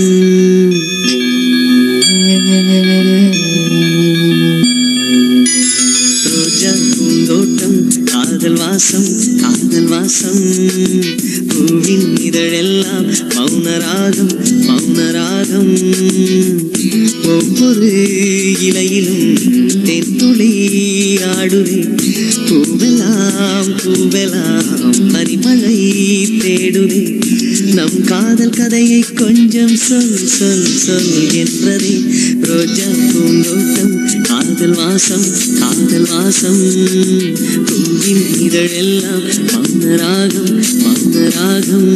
ரோஜா பூந்தோட்டம் காதல் வாசம் காதல் வாசம் பூவின் இதழெல்லாம் மௌனராகம் மௌனராகம் ஒவ்வொரு இலையிலும் தென்துளி ஆடுவே பூவெல்லாம் பூவெல்லாம் பனிமழை தேடுவே நம் காதல் கதையை கொஞ்சம் சொல் சொல் சொல் என்றதே ரோஜா பூந்தோட்டம் காதல் காதல் வாசம் காதல் வாசம் பூவின் இதழெல்லாம் மௌனராகம் மௌனராகம்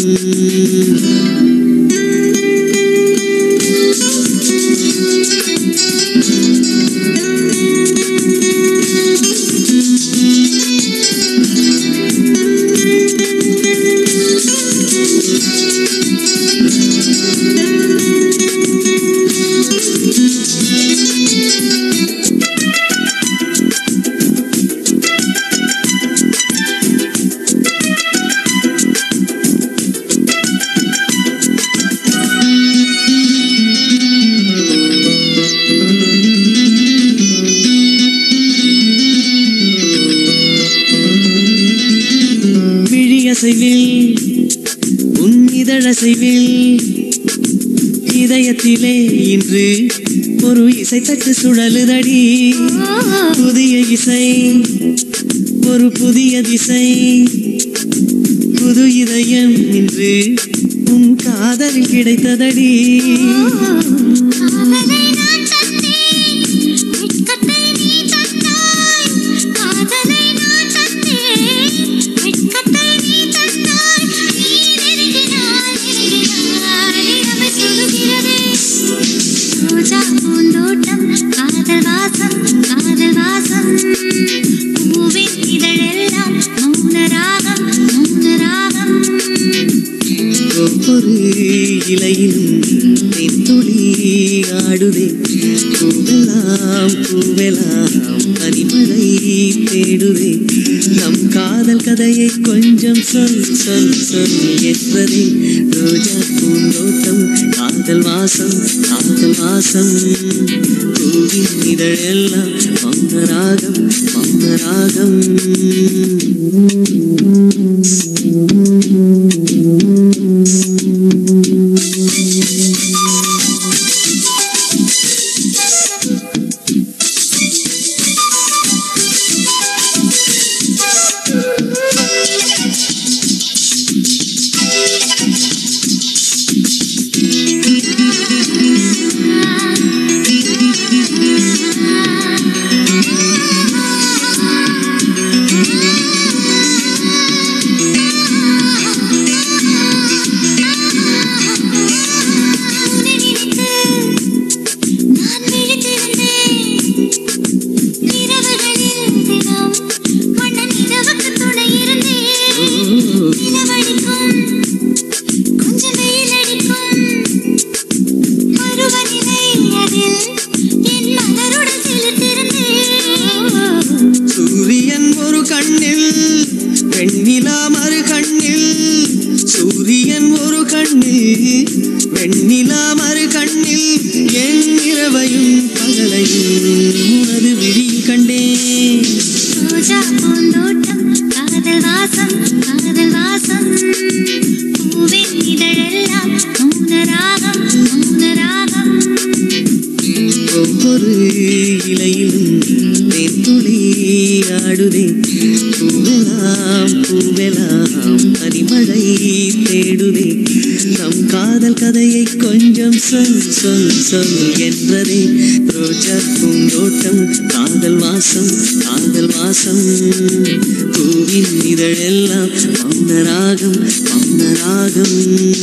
உன் இதழசைவில் இதயத்திலே இன்று ஒரு இசை தட்டு சுழலுதடி புதிய இசை ஒரு புதிய திசை புது இதயம் இன்று உன் காதலில் கிடைத்ததடி ஒவ்வொரு இலையிலும் தென்துளி ஆடுதே பூவெல்லாம் பூவெல்லாம் பனிமழை தேடுதே நம் காதல் கதையை கொஞ்சம் சொல் சொல் சொல் என்பதே ரோஜா பூந்தோட்டம் காதல் வாசம் பூவின் இதழெல்லாம் மௌனராகம் மௌனராகம் சூரியன் ஒரு கண்ணில் வெண்ணிலா மறு கண்ணில் சூரியன் ஒரு கண்ணில் வெண்ணிலா மறு கண்ணில் என் இரவையும் பகலையும் உனது விழியில் கண்டேன் ரோஜா பூந்தோட்டம் காதல் வாசம் பூவின் இதழெல்லாம் மௌனராகம் மௌனராகம் ஒவ்வொரு இலையிலும் தென்துளி ஆடுதே பூவெல்லாம் பூவெல்லாம் பனிமழை தேடுதே நம் காதல் கதையை கொஞ்சம் சொல் சொல் சொல் என்பதே ரோஜா பூந்தோட்டம் காதல் வாசம் பூவின் இதழெல்லாம் மௌனராகம் மௌனராகம்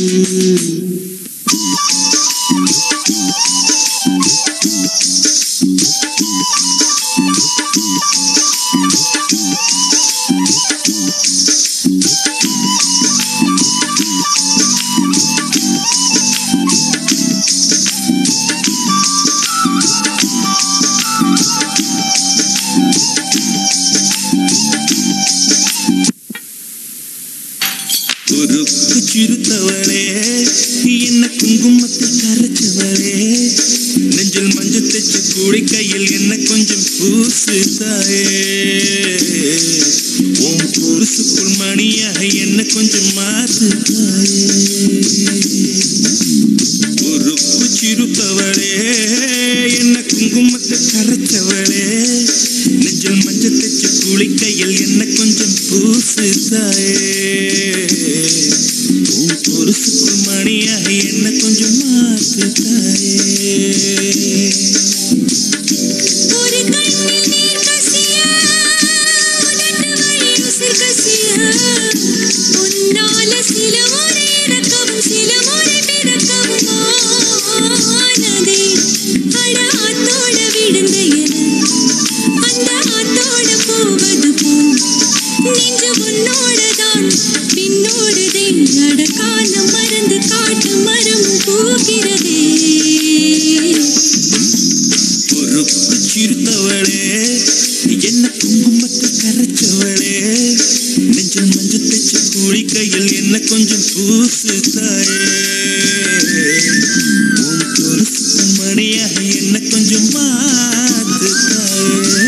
உறுப்பு சிறுத்தவளே என்ன குங்குமத்தில் கரைச்சவளே நெஞ்சில் மஞ்சள் தைச்சு கூடி கையில் என்ன கொஞ்சம் பூசு தாயே உன் புருசுக்குள் மணியாக என்ன கொஞ்சம் மாத்து தாயே உறுப்பு சிறுத்தவளே என்ன குங்குமத்தில் கரைச்சவளே நெஞ்சில் மஞ்சள் தைச்சு கூடி கையில் என்ன கொஞ்சம் பூசு தாயே உன் பொருசுக்குள் மணியாக என்ன கொஞ்சம் மாத்து தாயே ஒரு கண் சிரித்தவளே என்ன குங்குமத்தில் கரைச்சவளே நெஞ்சில் மஞ்சள் தேச்சு குளிக்கையில் என்ன கொஞ்சம் பூசு தாயே உன் கொலுசு மணியாக என்ன கொஞ்சம் மாத்து தாயே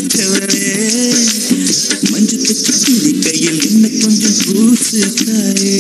மஞ்சள் தச்சு கையில் என்ன கொஞ்சம் பூசு தாயே